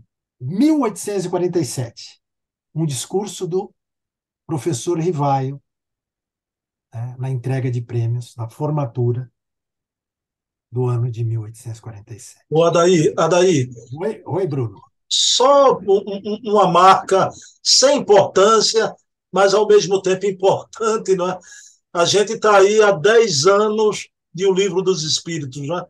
1847, um discurso do professor Rivaio, né, na entrega de prêmios, na formatura do ano de 1847. O Adaí, Oi, Bruno. só uma marca sem importância, mas ao mesmo tempo importante, não é? A gente está aí há 10 anos de O Livro dos Espíritos, né?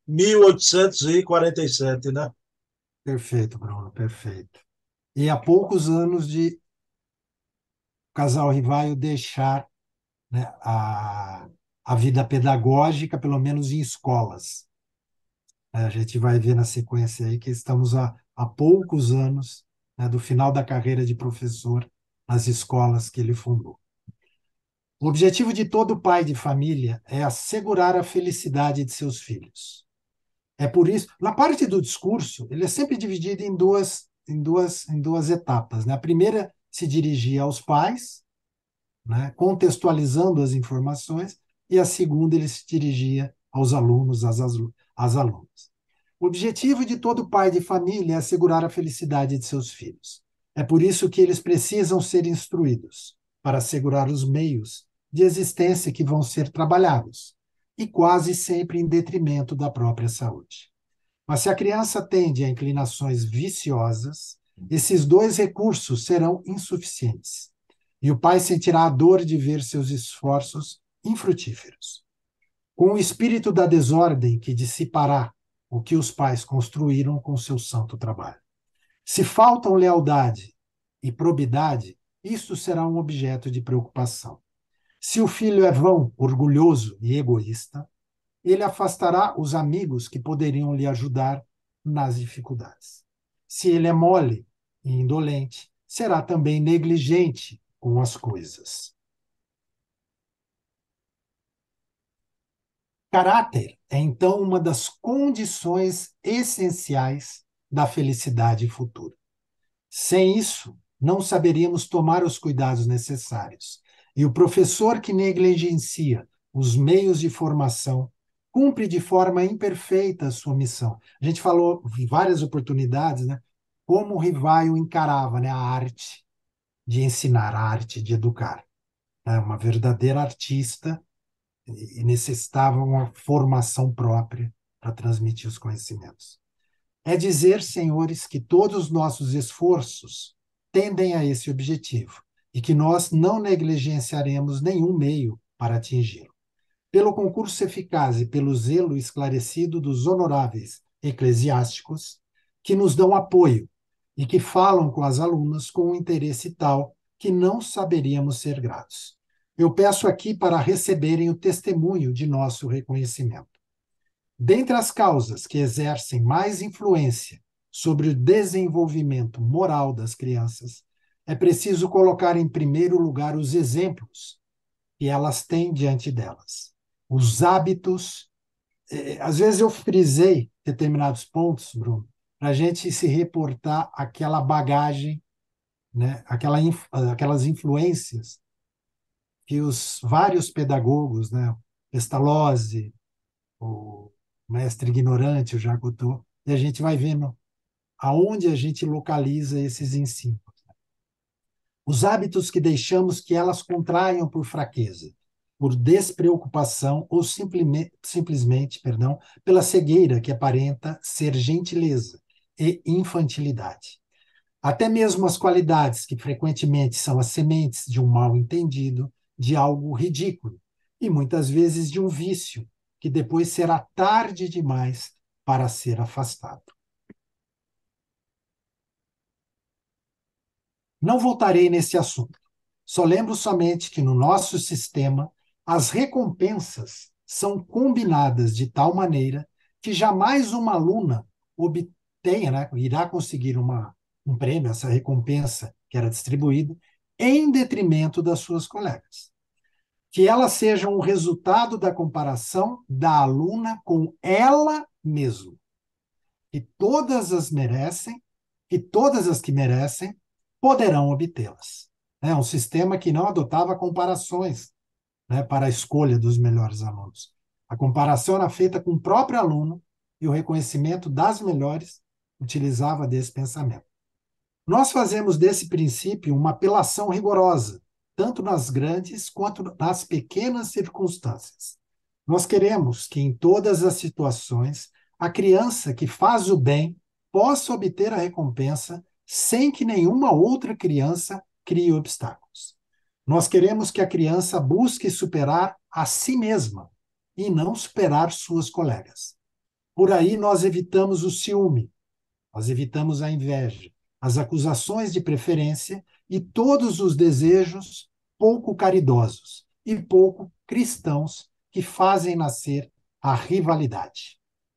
1847, né? Perfeito, Bruno, perfeito. E há poucos anos de o casal Rivaio deixar, né, a vida pedagógica, pelo menos em escolas. A gente vai ver na sequência aí que estamos há poucos anos, né, do final da carreira de professor nas escolas que ele fundou. O objetivo de todo pai de família é assegurar a felicidade de seus filhos. É por isso, na parte do discurso, ele é sempre dividido em duas etapas, né? A primeira se dirigia aos pais, né, contextualizando as informações, e a segunda ele se dirigia aos alunos, às alunas. O objetivo de todo pai de família é assegurar a felicidade de seus filhos. É por isso que eles precisam ser instruídos, para assegurar os meios de existência que vão ser trabalhados, e quase sempre em detrimento da própria saúde. Mas se a criança tende a inclinações viciosas, esses dois recursos serão insuficientes. E o pai sentirá a dor de ver seus esforços infrutíferos. Com o espírito da desordem que dissipará o que os pais construíram com seu santo trabalho. Se faltam lealdade e probidade, isso será um objeto de preocupação. Se o filho é vão, orgulhoso e egoísta, ele afastará os amigos que poderiam lhe ajudar nas dificuldades. Se ele é mole e indolente, será também negligente com as coisas. Caráter é, então, uma das condições essenciais da felicidade futura. Sem isso, não saberíamos tomar os cuidados necessários. E o professor que negligencia os meios de formação cumpre de forma imperfeita a sua missão. A gente falou em várias oportunidades, né, como o Rivaio encarava, né, a arte de ensinar, a arte de educar. Né, uma verdadeira artista e necessitava uma formação própria para transmitir os conhecimentos. É dizer, senhores, que todos os nossos esforços tendem a esse objetivo e que nós não negligenciaremos nenhum meio para atingi-lo. Pelo concurso eficaz e pelo zelo esclarecido dos honoráveis eclesiásticos, que nos dão apoio e que falam com as alunas com um interesse tal que não saberíamos ser gratos. Eu peço aqui para receberem o testemunho de nosso reconhecimento. Dentre as causas que exercem mais influência sobre o desenvolvimento moral das crianças, é preciso colocar em primeiro lugar os exemplos que elas têm diante delas. Os hábitos. Às vezes eu frisei determinados pontos, Bruno, para a gente se reportar àquela bagagem, né, aquelas influências que os vários pedagogos, né, Pestalozzi, o mestre ignorante, o Jacotot, e a gente vai vendo aonde a gente localiza esses ensinos. Os hábitos que deixamos que elas contraiam por fraqueza, por despreocupação ou simplesmente, pela cegueira que aparenta ser gentileza e infantilidade. Até mesmo as qualidades que frequentemente são as sementes de um mal-entendido, de algo ridículo, e muitas vezes de um vício, que depois será tarde demais para ser afastado. Não voltarei nesse assunto. Só lembro somente que no nosso sistema as recompensas são combinadas de tal maneira que jamais uma aluna obtenha, né, irá conseguir um prêmio, essa recompensa que era distribuída, em detrimento das suas colegas. Que ela seja um resultado da comparação da aluna com ela mesma. Que todas as merecem, que todas as que merecem poderão obtê-las. É um sistema que não adotava comparações, né, para a escolha dos melhores alunos. A comparação era feita com o próprio aluno e o reconhecimento das melhores utilizava desse pensamento. Nós fazemos desse princípio uma apelação rigorosa, tanto nas grandes quanto nas pequenas circunstâncias. Nós queremos que, em todas as situações, a criança que faz o bem possa obter a recompensa sem que nenhuma outra criança crie obstáculos. Nós queremos que a criança busque superar a si mesma e não superar suas colegas. Por aí nós evitamos o ciúme, nós evitamos a inveja, as acusações de preferência e todos os desejos pouco caridosos e pouco cristãos que fazem nascer a rivalidade.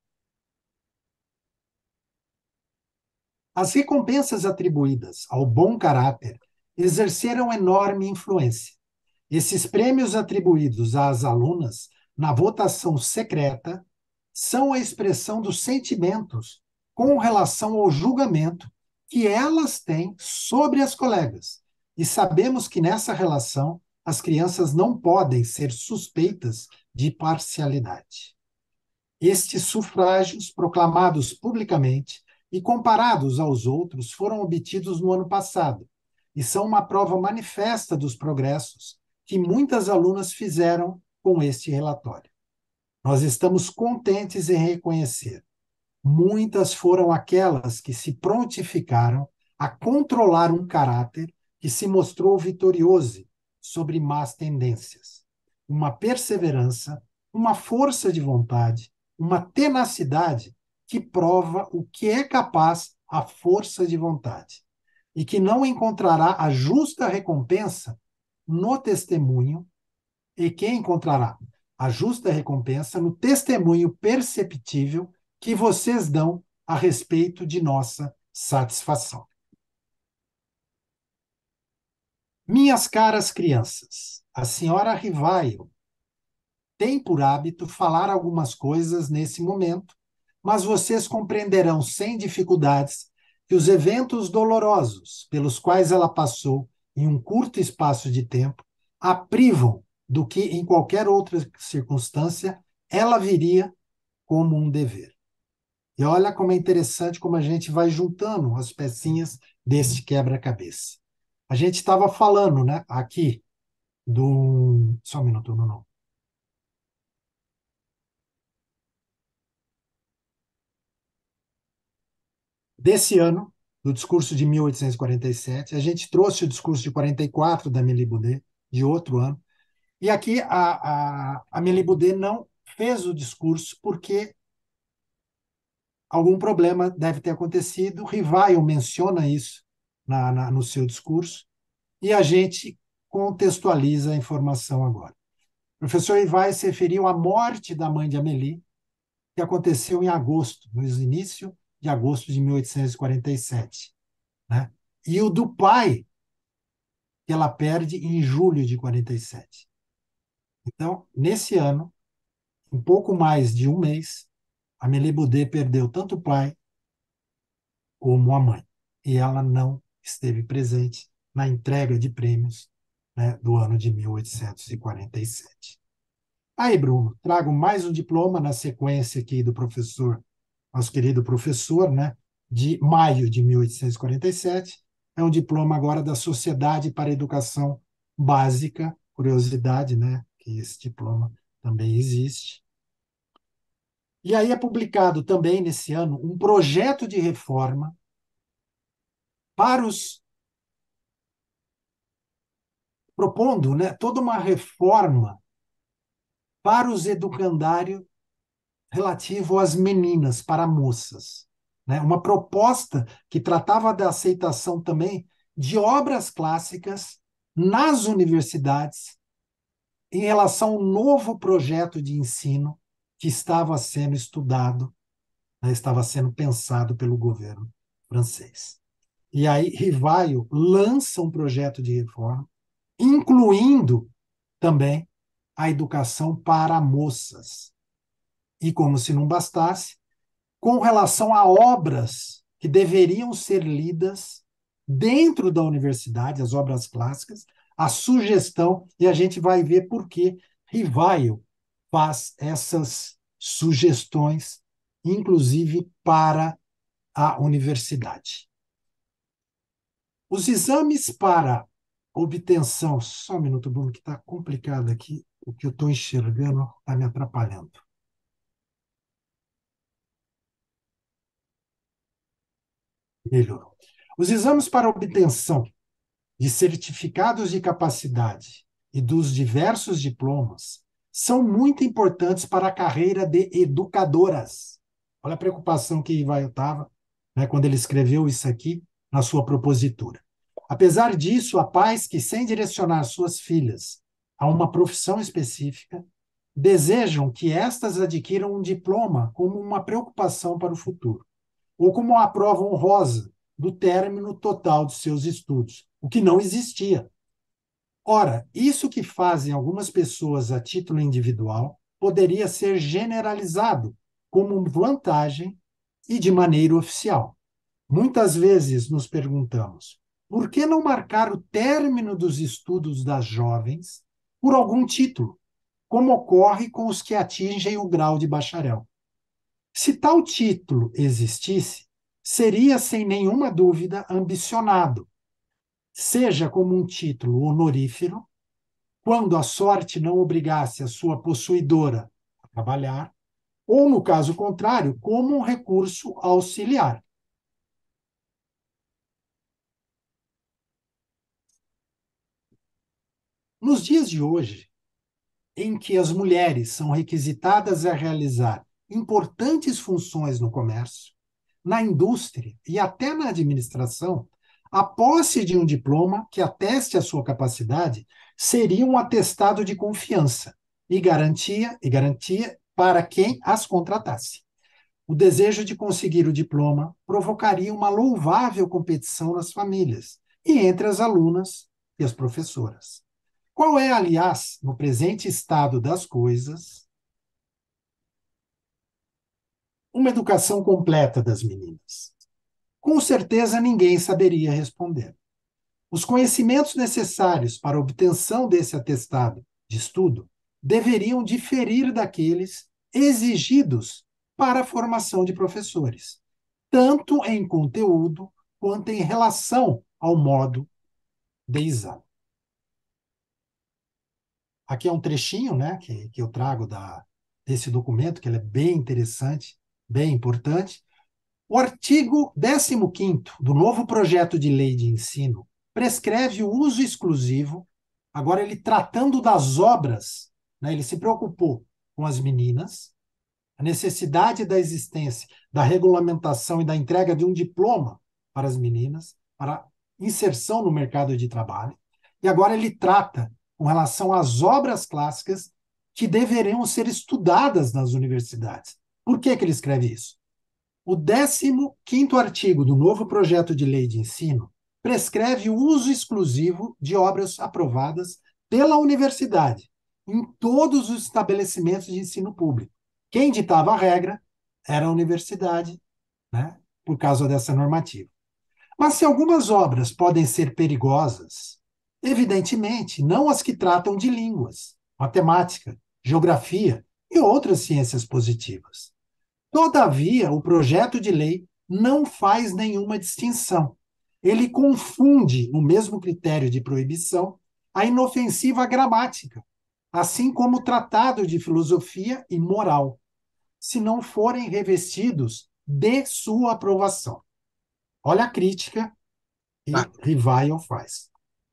As recompensas atribuídas ao bom caráter exerceram enorme influência. Esses prêmios atribuídos às alunas na votação secreta são a expressão dos sentimentos com relação ao julgamento que elas têm sobre as colegas. E sabemos que nessa relação as crianças não podem ser suspeitas de parcialidade. Estes sufrágios, proclamados publicamente e comparados aos outros, foram obtidos no ano passado e são uma prova manifesta dos progressos que muitas alunas fizeram com este relatório. Nós estamos contentes em reconhecer. Muitas foram aquelas que se prontificaram a controlar um caráter que se mostrou vitorioso sobre más tendências, uma perseverança, uma força de vontade, uma tenacidade que prova o que é capaz a força de vontade e que não encontrará a justa recompensa no testemunho, e que encontrará a justa recompensa no testemunho perceptível que vocês dão a respeito de nossa satisfação. Minhas caras crianças, a senhora Rivaio tem por hábito falar algumas coisas nesse momento, mas vocês compreenderão sem dificuldades que os eventos dolorosos pelos quais ela passou em um curto espaço de tempo a privam do que, em qualquer outra circunstância, ela viria como um dever. E olha como é interessante como a gente vai juntando as pecinhas desse quebra-cabeça. A gente estava falando, né, aqui do... Só um minuto, não. Desse ano, do discurso de 1847, a gente trouxe o discurso de 44 da Amélie Boudet, de outro ano, e aqui a Amélie Boudet não fez o discurso porque algum problema deve ter acontecido. Rivaio menciona isso no seu discurso, e a gente contextualiza a informação agora. O professor Rivaio se referiu à morte da mãe de Amélie, que aconteceu em agosto, no início de agosto de 1847, né? E o do pai, que ela perde em julho de 47. Então, nesse ano, um pouco mais de um mês, a Amélie Boudet perdeu tanto o pai como a mãe. E ela não esteve presente na entrega de prêmios, né, do ano de 1847. Aí, Bruno, trago mais um diploma na sequência aqui do professor, nosso querido professor, né, de maio de 1847. É um diploma agora da Sociedade para a Educação Básica, curiosidade, né, que esse diploma também existe. E aí é publicado também nesse ano um projeto de reforma para os propondo, né, toda uma reforma para os educandários relativo às meninas, para moças, né? Uma proposta que tratava da aceitação também de obras clássicas nas universidades em relação ao novo projeto de ensino que estava sendo estudado, né, estava sendo pensado pelo governo francês. E aí Rivaio lança um projeto de reforma, incluindo também a educação para moças. E como se não bastasse, com relação a obras que deveriam ser lidas dentro da universidade, as obras clássicas, a sugestão, e a gente vai ver por que Rivaio faz essas sugestões, inclusive para a universidade. Os exames para obtenção, só um minuto, Bruno, que está complicado aqui, o que eu estou enxergando está me atrapalhando. Melhorou. Os exames para obtenção de certificados de capacidade e dos diversos diplomas são muito importantes para a carreira de educadoras. Olha a preocupação que Ivaio estava, né, quando ele escreveu isso aqui na sua propositura. Apesar disso, há pais que, sem direcionar suas filhas a uma profissão específica, desejam que estas adquiram um diploma como uma preocupação para o futuro, ou como uma prova honrosa do término total de seus estudos, o que não existia. Ora, isso que fazem algumas pessoas a título individual poderia ser generalizado como vantagem e de maneira oficial. Muitas vezes nos perguntamos Por que não marcar o término dos estudos das jovens por algum título, como ocorre com os que atingem o grau de bacharel? Se tal título existisse, seria, sem nenhuma dúvida, ambicionado, seja como um título honorífero, quando a sorte não obrigasse a sua possuidora a trabalhar, ou, no caso contrário, como um recurso auxiliar. Nos dias de hoje, em que as mulheres são requisitadas a realizar importantes funções no comércio, na indústria e até na administração, a posse de um diploma que ateste a sua capacidade seria um atestado de confiança e garantia para quem as contratasse. O desejo de conseguir o diploma provocaria uma louvável competição nas famílias e entre as alunas e as professoras. Qual é, aliás, no presente estado das coisas, uma educação completa das meninas? Com certeza ninguém saberia responder. Os conhecimentos necessários para a obtenção desse atestado de estudo deveriam diferir daqueles exigidos para a formação de professores, tanto em conteúdo quanto em relação ao modo de exame. Aqui é um trechinho, né, que eu trago desse documento, que ele é bem interessante, bem importante. O artigo 15º do novo projeto de lei de ensino prescreve o uso exclusivo, agora ele tratando das obras, né, ele se preocupou com as meninas, a necessidade da existência, da regulamentação e da entrega de um diploma para as meninas, para inserção no mercado de trabalho, e agora ele trata com relação às obras clássicas que deveriam ser estudadas nas universidades. Por que ele escreve isso? O 15º artigo do novo projeto de lei de ensino prescreve o uso exclusivo de obras aprovadas pela universidade em todos os estabelecimentos de ensino público. Quem ditava a regra era a universidade, né, por causa dessa normativa. Mas se algumas obras podem ser perigosas, evidentemente não as que tratam de línguas, matemática, geografia e outras ciências positivas. Todavia, o projeto de lei não faz nenhuma distinção. Ele confunde, no mesmo critério de proibição, a inofensiva gramática, assim como o tratado de filosofia e moral, se não forem revestidos de sua aprovação. Olha a crítica que Rivai faz.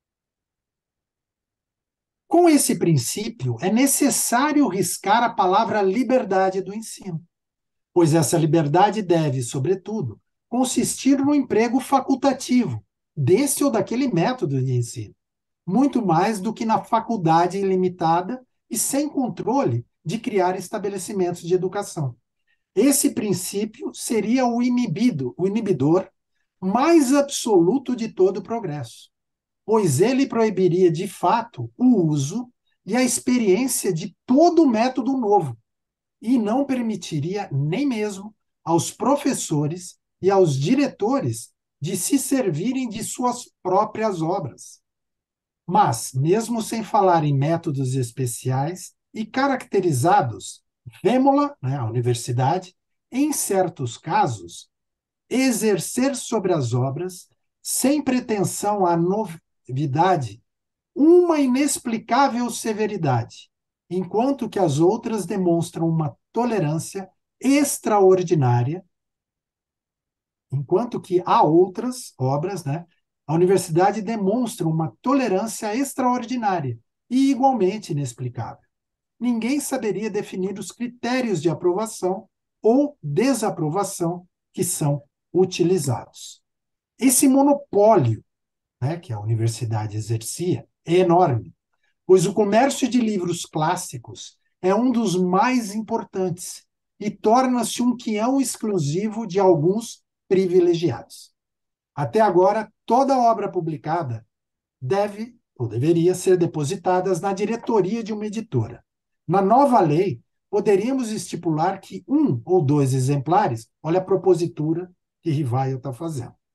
Com esse princípio, é necessário riscar a palavra liberdade do ensino, pois essa liberdade deve, sobretudo, consistir no emprego facultativo desse ou daquele método de ensino, muito mais do que na faculdade ilimitada e sem controle de criar estabelecimentos de educação. Esse princípio seria o inibidor mais absoluto de todo o progresso, pois ele proibiria, de fato, o uso e a experiência de todo método novo, e não permitiria nem mesmo aos professores e aos diretores de se servirem de suas próprias obras. Mas, mesmo sem falar em métodos especiais e caracterizados, vemos-la, né, a universidade, em certos casos, exercer sobre as obras, sem pretensão à novidade, uma inexplicável severidade, enquanto que as outras demonstram uma tolerância extraordinária, enquanto que há outras obras, né, a universidade demonstra uma tolerância extraordinária e igualmente inexplicável. Ninguém saberia definir os critérios de aprovação ou desaprovação que são utilizados. Esse monopólio, né, que a universidade exercia é enorme, pois o comércio de livros clássicos é um dos mais importantes e torna-se um quião exclusivo de alguns privilegiados. Até agora, toda obra publicada deve ou deveria ser depositada na diretoria de uma editora. Na nova lei, poderíamos estipular que um ou dois exemplares, olha a propositura que Rivaio está fazendo.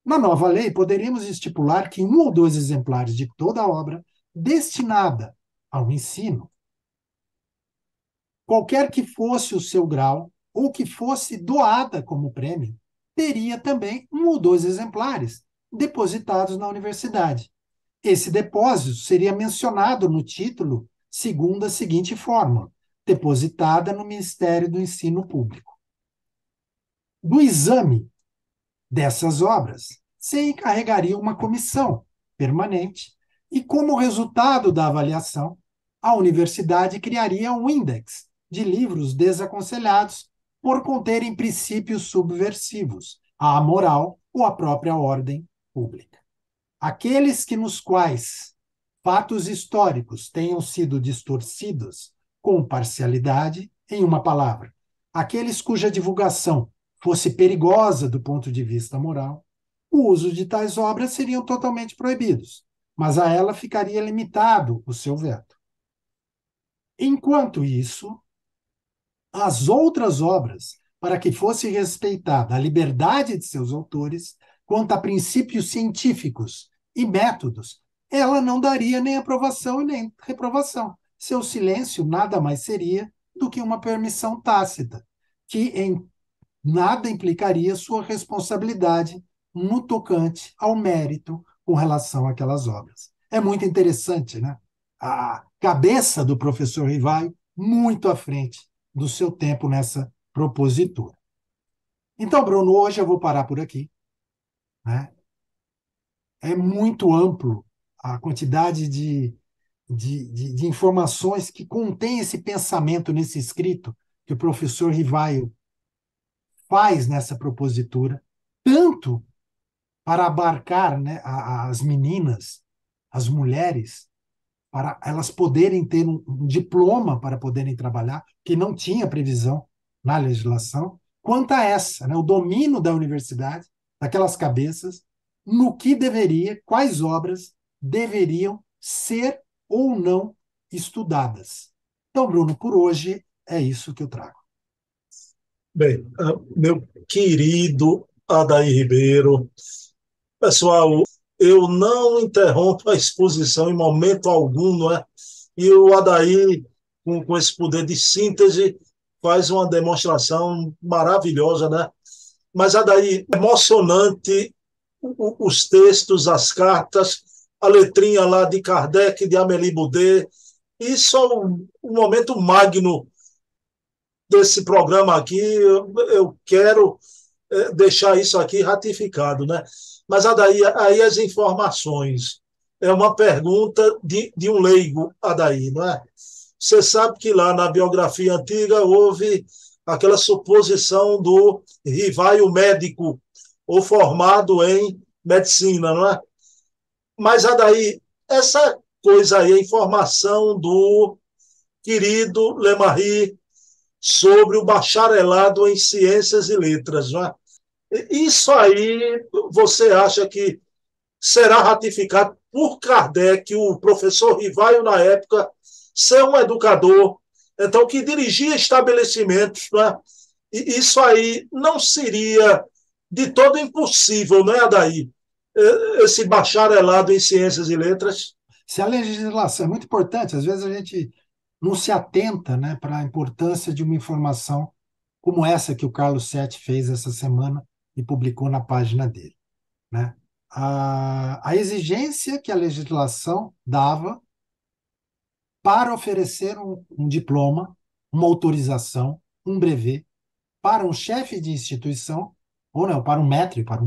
Na nova lei, poderíamos estipular que um ou dois exemplares de toda a obra destinada ao ensino, qualquer que fosse o seu grau, ou que fosse doada como prêmio, teria também um ou dois exemplares depositados na universidade. Esse depósito seria mencionado no título segundo a seguinte fórmula: depositada no Ministério do Ensino Público. Do exame dessas obras se encarregaria uma comissão permanente e, como resultado da avaliação, a universidade criaria um índex de livros desaconselhados por conterem princípios subversivos à moral ou à própria ordem pública. Aqueles que nos quais fatos históricos tenham sido distorcidos com parcialidade, em uma palavra, aqueles cuja divulgação fosse perigosa do ponto de vista moral, o uso de tais obras seriam totalmente proibidos, mas a ela ficaria limitado o seu veto. Enquanto isso, as outras obras, para que fosse respeitada a liberdade de seus autores, quanto a princípios científicos e métodos, ela não daria nem aprovação e nem reprovação. Seu silêncio nada mais seria do que uma permissão tácita, que em nada implicaria sua responsabilidade no tocante ao mérito com relação àquelas obras. É muito interessante, né? A cabeça do professor Rivaio muito à frente do seu tempo nessa propositura. Então, Bruno, hoje eu vou parar por aqui, né? É muito amplo a quantidade de informações que contém esse pensamento nesse escrito que o professor Rivaio faz nessa propositura, tanto para abarcar, né, as meninas, as mulheres, para elas poderem ter um diploma para poderem trabalhar, que não tinha previsão na legislação, quanto a essa, né, o domínio da universidade, daquelas cabeças, no que deveria, quais obras deveriam ser ou não estudadas. Então, Bruno, por hoje é isso que eu trago. Bem, meu querido Adair Ribeiro, pessoal, eu não interrompo a exposição em momento algum, não é? E o Adair, com esse poder de síntese, faz uma demonstração maravilhosa, né? Mas, Adair, emocionante os textos, as cartas, a letrinha lá de Kardec, de Amélie Boudet. Isso é um momento magno desse programa aqui. Eu quero deixar isso aqui ratificado, né? Mas aí as informações. É uma pergunta de um leigo, Adair, não é? Você sabe que lá na biografia antiga houve aquela suposição do rival médico ou formado em medicina, não é? Mas, Adair, essa coisa aí, a informação do querido Lemarie sobre o bacharelado em ciências e letras, não é? Isso aí, você acha que será ratificado por Kardec, o professor Rivaio, na época, ser um educador, então, que dirigia estabelecimentos, né? E isso aí não seria de todo impossível, né, Adair? Esse bacharelado em ciências e letras. Se a legislação é muito importante, às vezes a gente não se atenta, né, para a importância de uma informação como essa que o Carlos Sete fez essa semana e publicou na página dele, né? A exigência que a legislação dava para oferecer um diploma, uma autorização, um brevet para um chefe de instituição, ou não, para um maître, para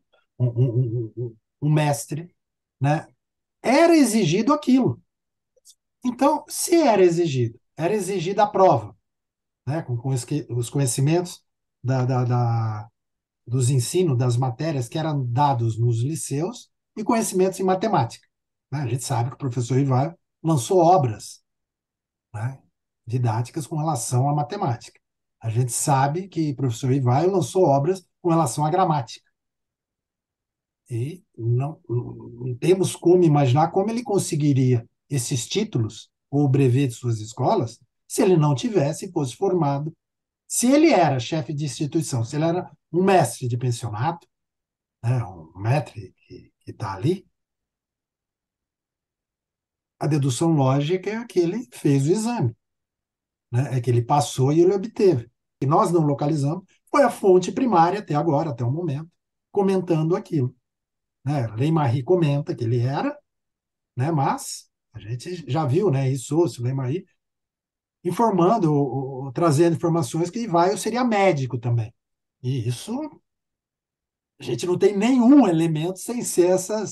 um mestre, né? Era exigido aquilo. Então, se era exigida a prova, né? Com os conhecimentos dos ensinos, das matérias que eram dados nos liceus e conhecimentos em matemática, né? A gente sabe que o professor Rival lançou obras, né, didáticas com relação à matemática. A gente sabe que o professor Rivaio lançou obras com relação à gramática. E não temos como imaginar como ele conseguiria esses títulos ou brevet de suas escolas se ele não tivesse, fosse formado. Se ele era chefe de instituição, se ele era um mestre de pensionato, né, um maître que está ali, a dedução lógica é que ele fez o exame, né, é que ele passou e ele obteve. E nós não localizamos, foi a fonte primária até agora, até o momento, comentando aquilo. Né? Lei-Marie comenta que ele era, né, mas a gente já viu, né, isso, o Lei-Marie, informando, trazendo informações que Ivaio seria médico também. E isso a gente não tem nenhum elemento sem ser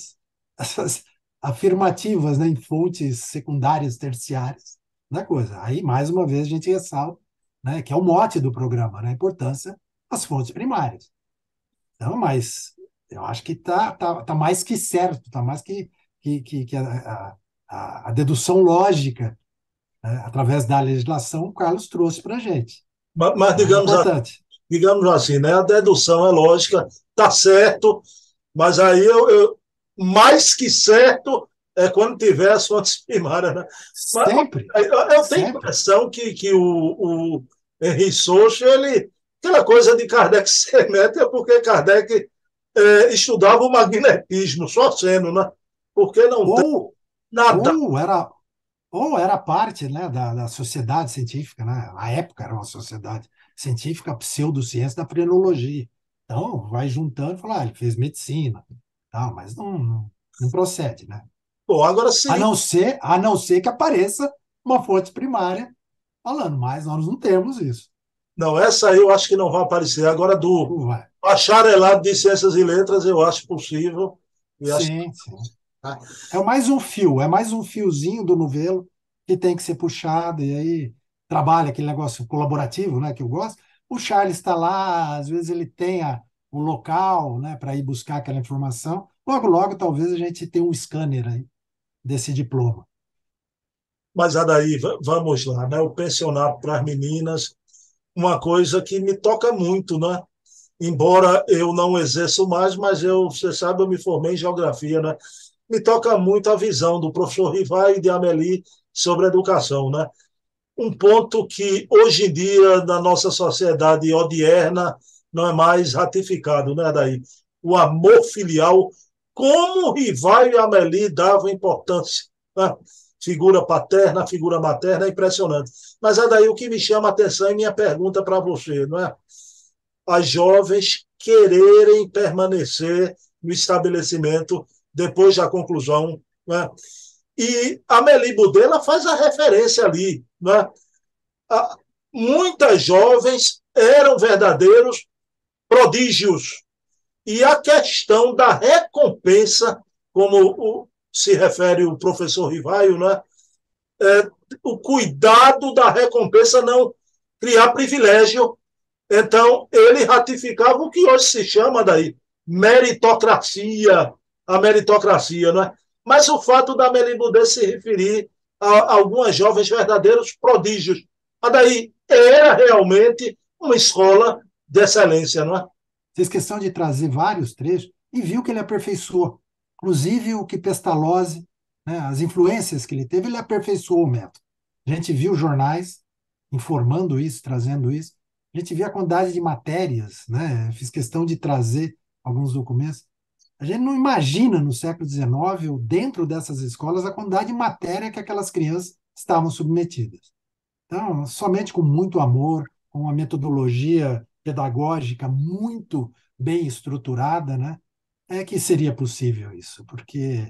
essas afirmativas, né, em fontes secundárias, terciárias da coisa. Aí, mais uma vez, a gente ressalta, né, que é o mote do programa, né, a importância das fontes primárias. Então, mas eu acho que tá mais que certo, tá mais que a dedução lógica, né, através da legislação, o Carlos trouxe para a gente. Mas Então, é importante. digamos assim, né? A dedução é lógica, tá certo, mas aí mais que certo é quando tiver as fontes primárias, né? Mas Sempre, eu tenho a sempre. impressão que o Henri Soucha, ele, aquela coisa de Kardec ser médico é porque Kardec estudava o magnetismo, só sendo, né? Porque não tem Ou, nada. ou era ou era parte, né, da sociedade científica, né? Na época era uma sociedade científica, a pseudociência da frenologia. Então, vai juntando e fala, ele fez medicina, tá, mas não procede, né? Pô, agora seria. A não ser que apareça uma fonte primária falando, mas nós não temos isso. Não, essa aí eu acho que não vai aparecer. Agora, do Ué, bacharelado de Ciências e Letras, eu acho possível. E acho. sim, sim. É mais um fio, é mais um fiozinho do novelo que tem que ser puxado, e aí trabalha aquele negócio colaborativo, né, que eu gosto. O Charles está lá, às vezes ele tem o local, né, para ir buscar aquela informação. Logo, logo, talvez a gente tenha um scanner aí desse diploma. Mas daí, vamos lá, né? O pensionato para as meninas, uma coisa que me toca muito, né? Embora eu não exerça mais, mas você sabe, eu me formei em geografia, né? Me toca muito a visão do professor Rivai e de Amélie sobre a educação, né? Um ponto que hoje em dia na nossa sociedade odierna não é mais ratificado, né, daí? O amor filial, como Rivaio e Amélie davam importância, né? Figura paterna, figura materna, é impressionante. Mas é daí o que me chama a atenção e minha pergunta para você, não é? As jovens quererem permanecer no estabelecimento depois da conclusão, né? E a Amélie Budela faz a referência ali, né? Muitas jovens eram verdadeiros prodígios. E a questão da recompensa, como se refere o professor Rivaio, né? O cuidado da recompensa, não criar privilégio. Então, ele ratificava o que hoje se chama daí meritocracia, a meritocracia, não é? Mas o fato da Amélie Boudet se referir a algumas jovens verdadeiros prodígios, a daí era realmente uma escola de excelência, não é? Fez questão de trazer vários trechos e viu que ele aperfeiçoou. Inclusive o que Pestalozzi, né, as influências que ele teve, ele aperfeiçoou o método. A gente viu jornais informando isso, trazendo isso. A gente viu a quantidade de matérias, né? Fiz questão de trazer alguns documentos. A gente não imagina no século XIX, ou dentro dessas escolas, a quantidade de matéria que aquelas crianças estavam submetidas. Então, somente com muito amor, com uma metodologia pedagógica muito bem estruturada, né, é que seria possível isso, porque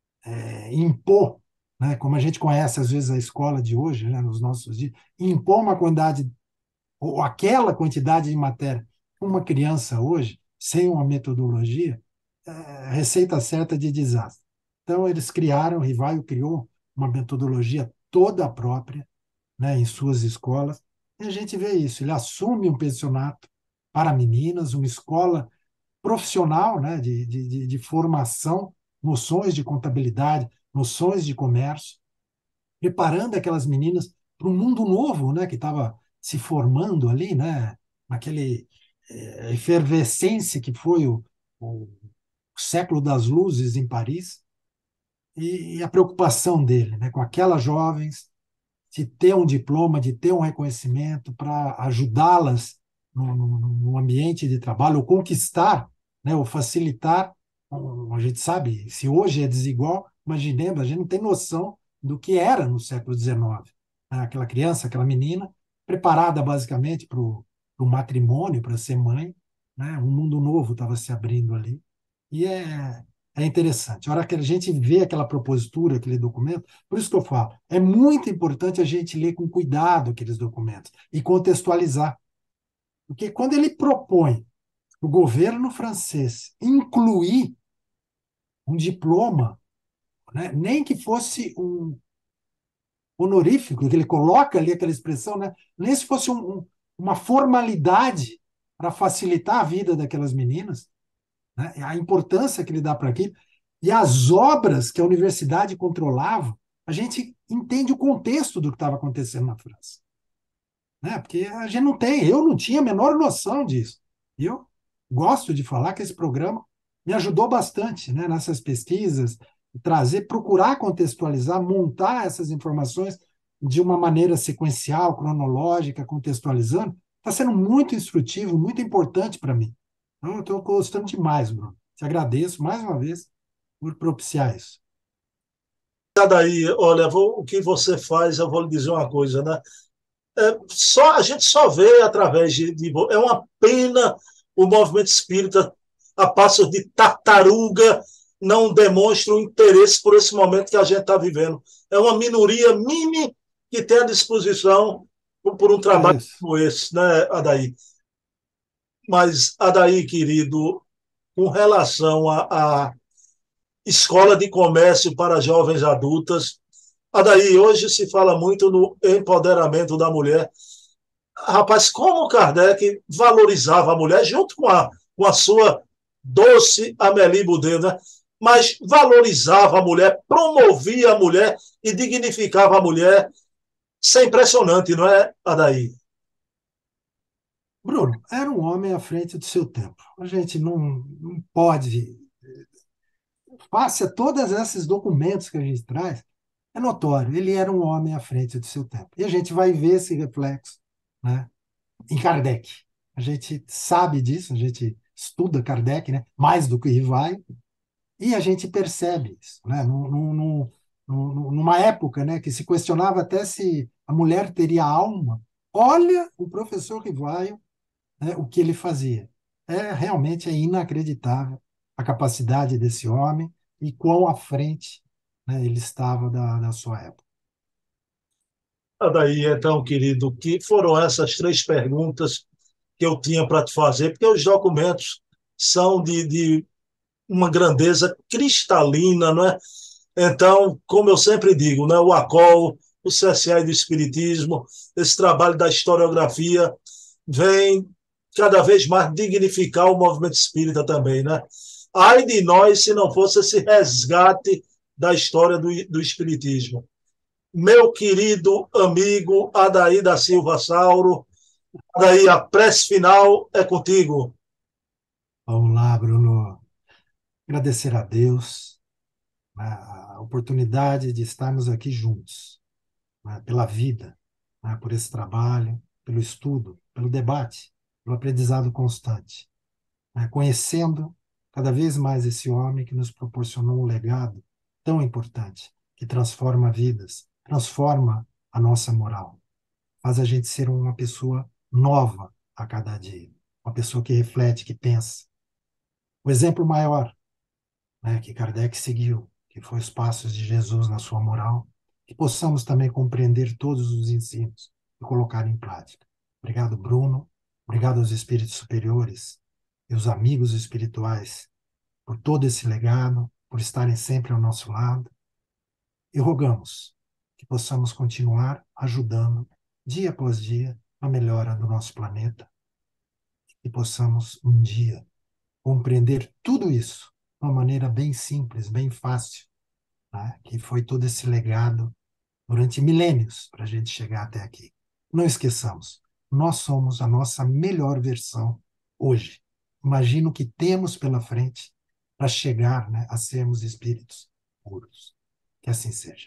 impor, né, como a gente conhece às vezes a escola de hoje, né, nos nossos dias, impor uma quantidade ou aquela quantidade de matéria para uma criança hoje, sem uma metodologia, é receita certa de desastre. Então, eles criaram, o Rivaio criou uma metodologia toda própria, né, em suas escolas. E a gente vê isso. Ele assume um pensionato para meninas, uma escola profissional, né, de formação, noções de contabilidade, noções de comércio, preparando aquelas meninas para um mundo novo, né, que estava se formando ali, né, naquele efervescência que foi o século das luzes em Paris, e a preocupação dele, né, com aquelas jovens de ter um diploma, de ter um reconhecimento para ajudá-las no ambiente de trabalho, ou conquistar né? Ou facilitar, a gente sabe, se hoje é desigual, imaginemos, a gente não tem noção do que era no século XIX, né? Aquela criança, aquela menina, preparada basicamente para o matrimônio, para ser mãe, né? Um mundo novo estava se abrindo ali. E é interessante. A hora que a gente vê aquela propositura, aquele documento, por isso que eu falo, é muito importante a gente ler com cuidado aqueles documentos e contextualizar. Porque quando ele propõe o governo francês incluir um diploma, né, nem que fosse um honorífico, que ele coloca ali aquela expressão, né, nem se fosse uma formalidade para facilitar a vida daquelas meninas, né, a importância que ele dá para aquilo, e as obras que a universidade controlava, a gente entende o contexto do que estava acontecendo na França. Né? Porque a gente não tem, eu não tinha a menor noção disso. E eu gosto de falar que esse programa me ajudou bastante, né, nessas pesquisas, trazer, procurar contextualizar, montar essas informações de uma maneira sequencial, cronológica, contextualizando. Está sendo muito instrutivo, muito importante para mim. Então, eu estou gostando demais, Bruno. Te agradeço mais uma vez por propiciar isso. Daí, olha, o que você faz, eu vou lhe dizer uma coisa, né? A gente só vê através é uma pena o movimento espírita, a passos de tartaruga, não demonstra o interesse por esse momento que a gente está vivendo. É uma minoria mínima que tem à disposição por um É trabalho isso. como esse, né, Adaí? Mas, Adaí, querido, com relação à escola de comércio para jovens adultas, Adaí, hoje se fala muito no empoderamento da mulher. Rapaz, como Kardec valorizava a mulher junto com a sua doce Amélie Boudet, né? Mas valorizava a mulher, promovia a mulher e dignificava a mulher. Isso é impressionante, não é, Adaí? Bruno, era um homem à frente do seu tempo. A gente não pode. Face a todos esses documentos que a gente traz, é notório, ele era um homem à frente do seu tempo. E a gente vai ver esse reflexo, né, em Kardec. A gente sabe disso, a gente estuda Kardec, né, mais do que Rivaio, e a gente percebe isso. Né, numa época, né, que se questionava até se a mulher teria alma. Olha o professor Rivaio, né, o que ele fazia. Realmente é inacreditável a capacidade desse homem e quão à frente, né, ele estava da sua época. Adaí, então, querido, que foram essas três perguntas que eu tinha para te fazer, porque os documentos são de uma grandeza cristalina, não é? Então, como eu sempre digo, né, o ACOL, o CSA do Espiritismo, esse trabalho da historiografia vem cada vez mais dignificar o movimento espírita também, né? Ai de nós se não fosse esse resgate da história do Espiritismo. Meu querido amigo Adaí da Silva Sauro, Adaí, a prece final é contigo. Vamos lá, Bruno. Agradecer a Deus, né, a oportunidade de estarmos aqui juntos, né, pela vida, né, por esse trabalho, pelo estudo, pelo debate, pelo aprendizado constante, né, conhecendo cada vez mais esse homem que nos proporcionou um legado tão importante, que transforma vidas, transforma a nossa moral, faz a gente ser uma pessoa nova a cada dia, uma pessoa que reflete, que pensa. O exemplo maior, né, que Kardec seguiu, que foi os passos de Jesus na sua moral, que possamos também compreender todos os ensinos e colocar em prática. Obrigado, Bruno. Obrigado aos espíritos superiores e os amigos espirituais por todo esse legado, por estarem sempre ao nosso lado. E rogamos que possamos continuar ajudando, dia após dia, a melhora do nosso planeta e possamos um dia compreender tudo isso de uma maneira bem simples, bem fácil, né? Que foi todo esse legado durante milênios para a gente chegar até aqui. Não esqueçamos, nós somos a nossa melhor versão hoje. Imagina o que temos pela frente para chegar, né, a sermos espíritos puros. Que assim seja.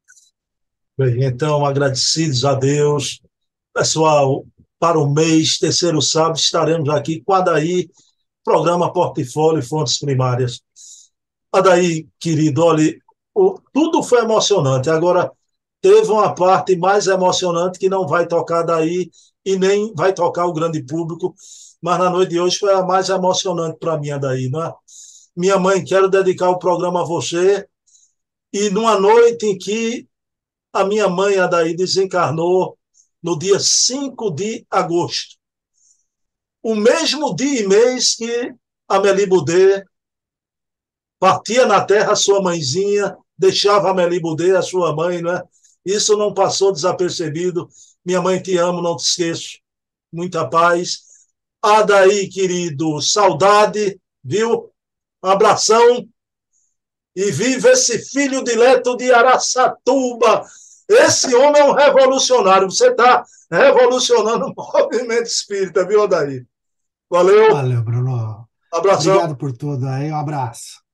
Bem, então, agradecidos a Deus. Pessoal, para o mês, terceiro sábado, estaremos aqui com a Adaí programa Portfólio e Fontes Primárias. Adaí, querido, olha, tudo foi emocionante. Agora, teve uma parte mais emocionante que não vai tocar daí e nem vai tocar o grande público, mas na noite de hoje foi a mais emocionante para mim, daí, não é? Minha mãe, quero dedicar o programa a você, e numa noite em que a minha mãe, Adaí, desencarnou no dia 5 de agosto, o mesmo dia e mês que Amélie Boudet partia na terra, sua mãezinha, deixava Amélie Boudet, a sua mãe, não é? Isso não passou desapercebido. Minha mãe, te amo, não te esqueço. Muita paz. Adaí, querido, saudade, viu? Um abração. E viva esse filho dileto de Araçatuba. Esse homem é um revolucionário. Você está revolucionando o movimento espírita, viu, Adaí? Valeu, Valeu, Bruno. abração. Obrigado por tudo aí. Um abraço.